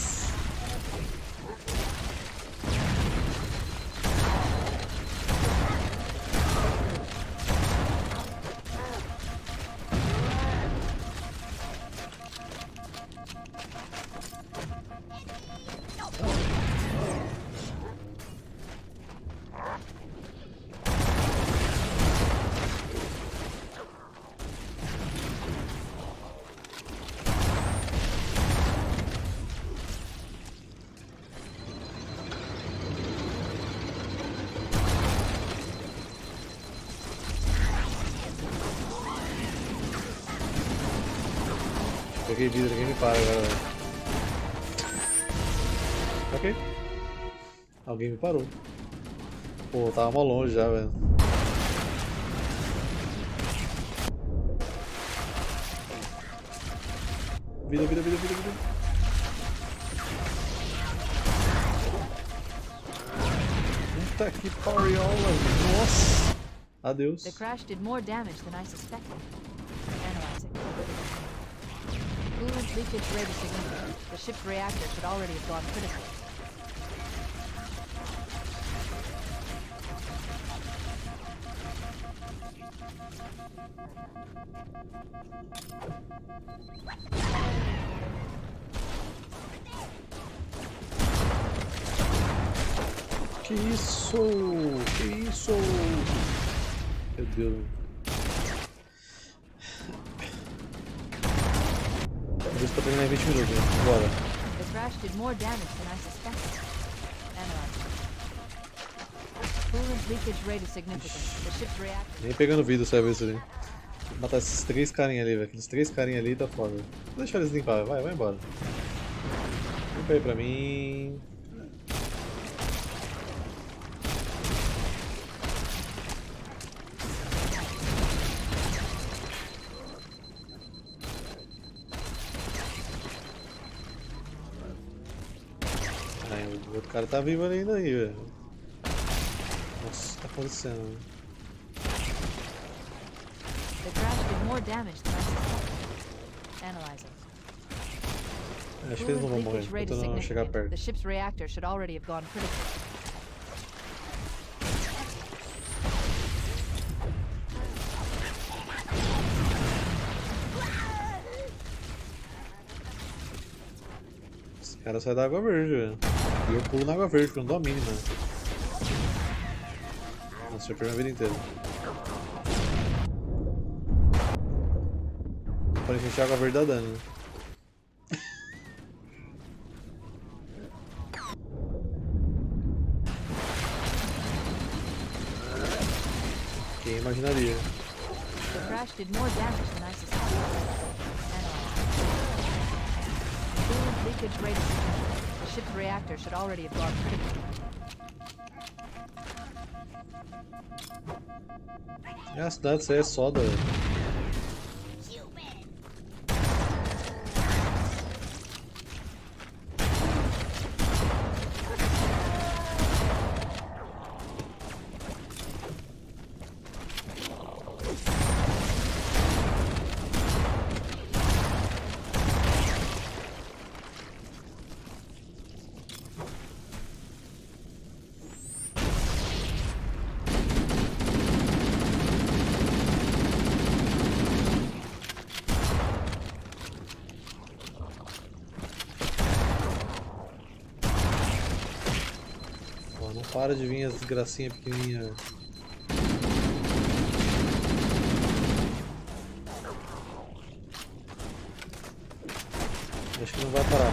Peguei vida, ninguém me para agora, velho. Ok. Alguém me parou. Pô, tava mó longe já, velho. Vida, vida, vida, vida, vida. Puta que pariola, nossa! Adeus. The crash did more damage than I suspected. Analyzing. Coolant leakage rate is significant. The ship's reactor should already have gone critical. Que isso? Que isso? Meu Deus. Vamos pra terminar em 20 minutos, hein? Bora. The crash did more damage than I suspected. Analyzing. Coolant leakage rate is significant. The ship's reactor. Nem pegando vida essa vez ali. Vou matar esses 3 carinha ali, velho. Aqueles 3 carinha ali tá foda. Vou deixar eles limpar, vai embora. Limpa aí pra mim. O outro cara tá vivo ainda aí, velho. Nossa, o que tá acontecendo? The crash did more damage than I suspected. Analyzing. Acho que eles não vão morrer, Leakage rate is tentando chegar significant. perto. The ship's reactor should already have gone critical. Esse cara sai da água verde, velho. E eu pulo na água verde, porque eu não dou a mínima. Nossa, eu perdi minha vida inteira. Aparentemente a água verde dá dano. Quem imaginaria? The crash did more damage than I suspected. Coolant leakage rate is significant. The ship's reactor should already have gone critical. A cidade isso aí é soda, velho. Não para de vir as desgracinhas pequenininhas. Acho que não vai parar.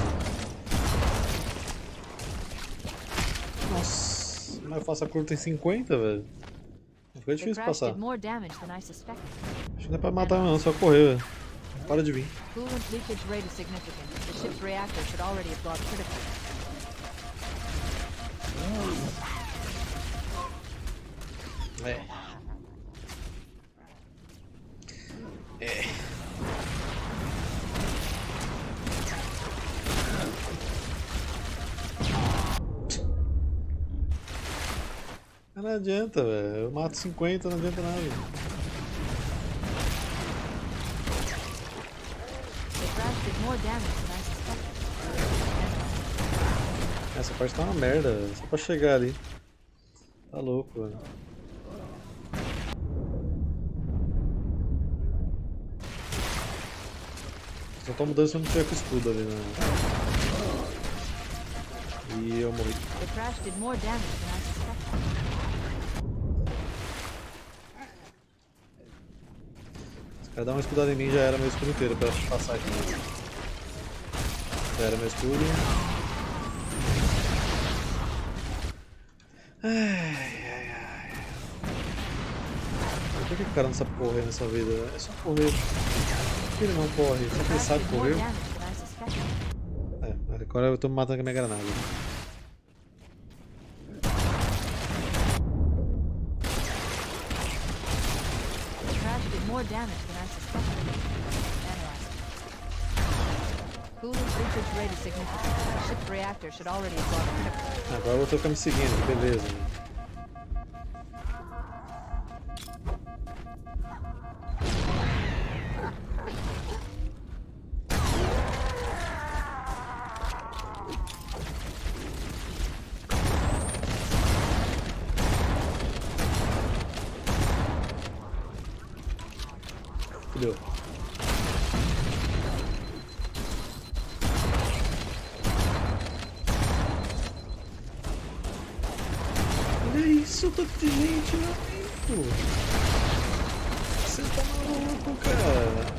Nossa, mas eu faço a curva tem 50, velho. Fica The difícil crash passar. did more damage than I suspected. Acho que não é pra matar não, só correr, velho. Para de vir. Coolant leakage rate is significant. The ship's reactor should already have gone critical. É. Não adianta, velho. Eu mato 50, não adianta nada. The crash did more damage than I suspected. Essa parte tá uma merda, velho. Só pra chegar ali. Tá louco, velho. Só tô mudando se eu não tiver com escudo ali, né? E eu morri. The crash did more damage than I suspected. Se o cara dar uma escudada em mim, já era meu escudo inteiro pra passar aqui. Já era meu escudo. Por que o cara não sabe correr nessa vida? É só correr. que ele não corre? Só que ele sabe Crafted more correr. damage than I suspected. É, agora eu tô me matando com a minha granada. The crash did more damage than I suspected. Analyzed. Coolidge leakage rate is significant. The ship's reactor should already have gone critical. Agora eu vou ficar me seguindo, que beleza. Fudeu. Olha isso, tanto de gente, meu amigo. Você tá maluco, cara.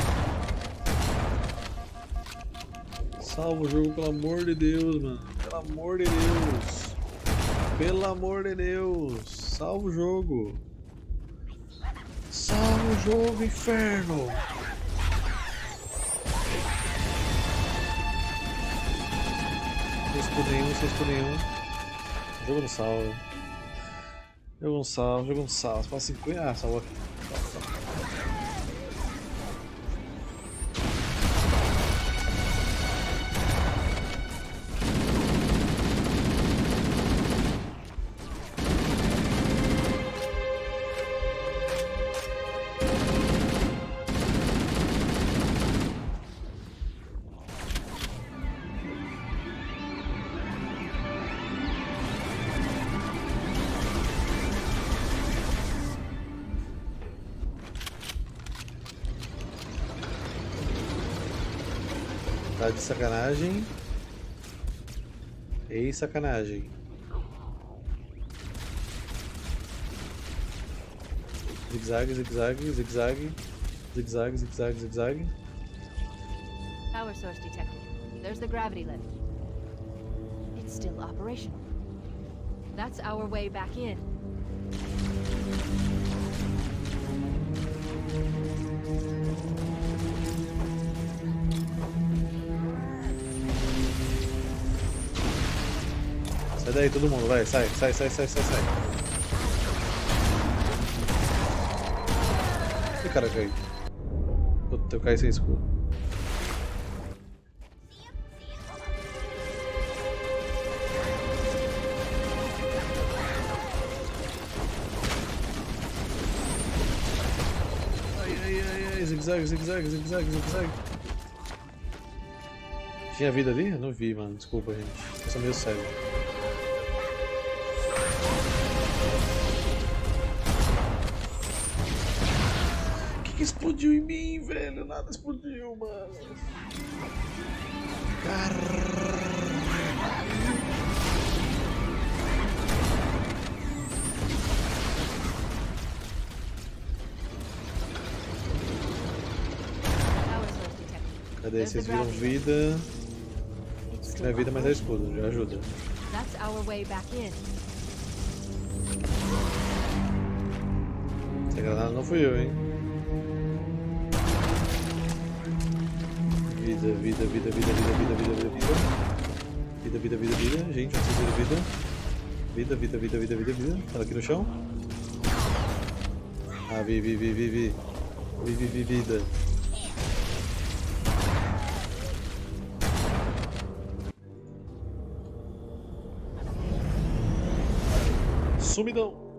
Salva o jogo, pelo amor de Deus, mano. Pelo amor de Deus. Pelo amor de Deus. Salva o jogo. Salva o jogo, inferno. Seis por nenhum. O jogo não salva. Jogo não salva, jogo não salva. Você fala 50. Ah, salvou aqui. Tá de sacanagem. Ei, sacanagem. Zigue-zague, zigue-zague, zigue-zague. Zigue-zague, zigue-zague, zigue-zague. Power source detected. There's the gravity lift. It's still operational. That's our way back in. Sai daí, todo mundo, vai, sai. Ih, cara, caiu. Puta, eu caí sem escudo. Ai, zigue-zague, zigue-zague, zigue-zague, zigue-zague. Tinha vida ali? Eu não vi, mano, desculpa, gente. Eu sou meio cego. Que explodiu em mim, velho? Nada explodiu, mano. Power source detected. Cadê? Vocês viram vida? It's Não é still vida, mas é operational. escudo, já ajuda. That's our way back in. Essa granada não fui eu, hein? Vida. Vida. Gente, vocês viram vida? Vida. Ela aqui no chão. Ah, vi. Vida. Sumidão.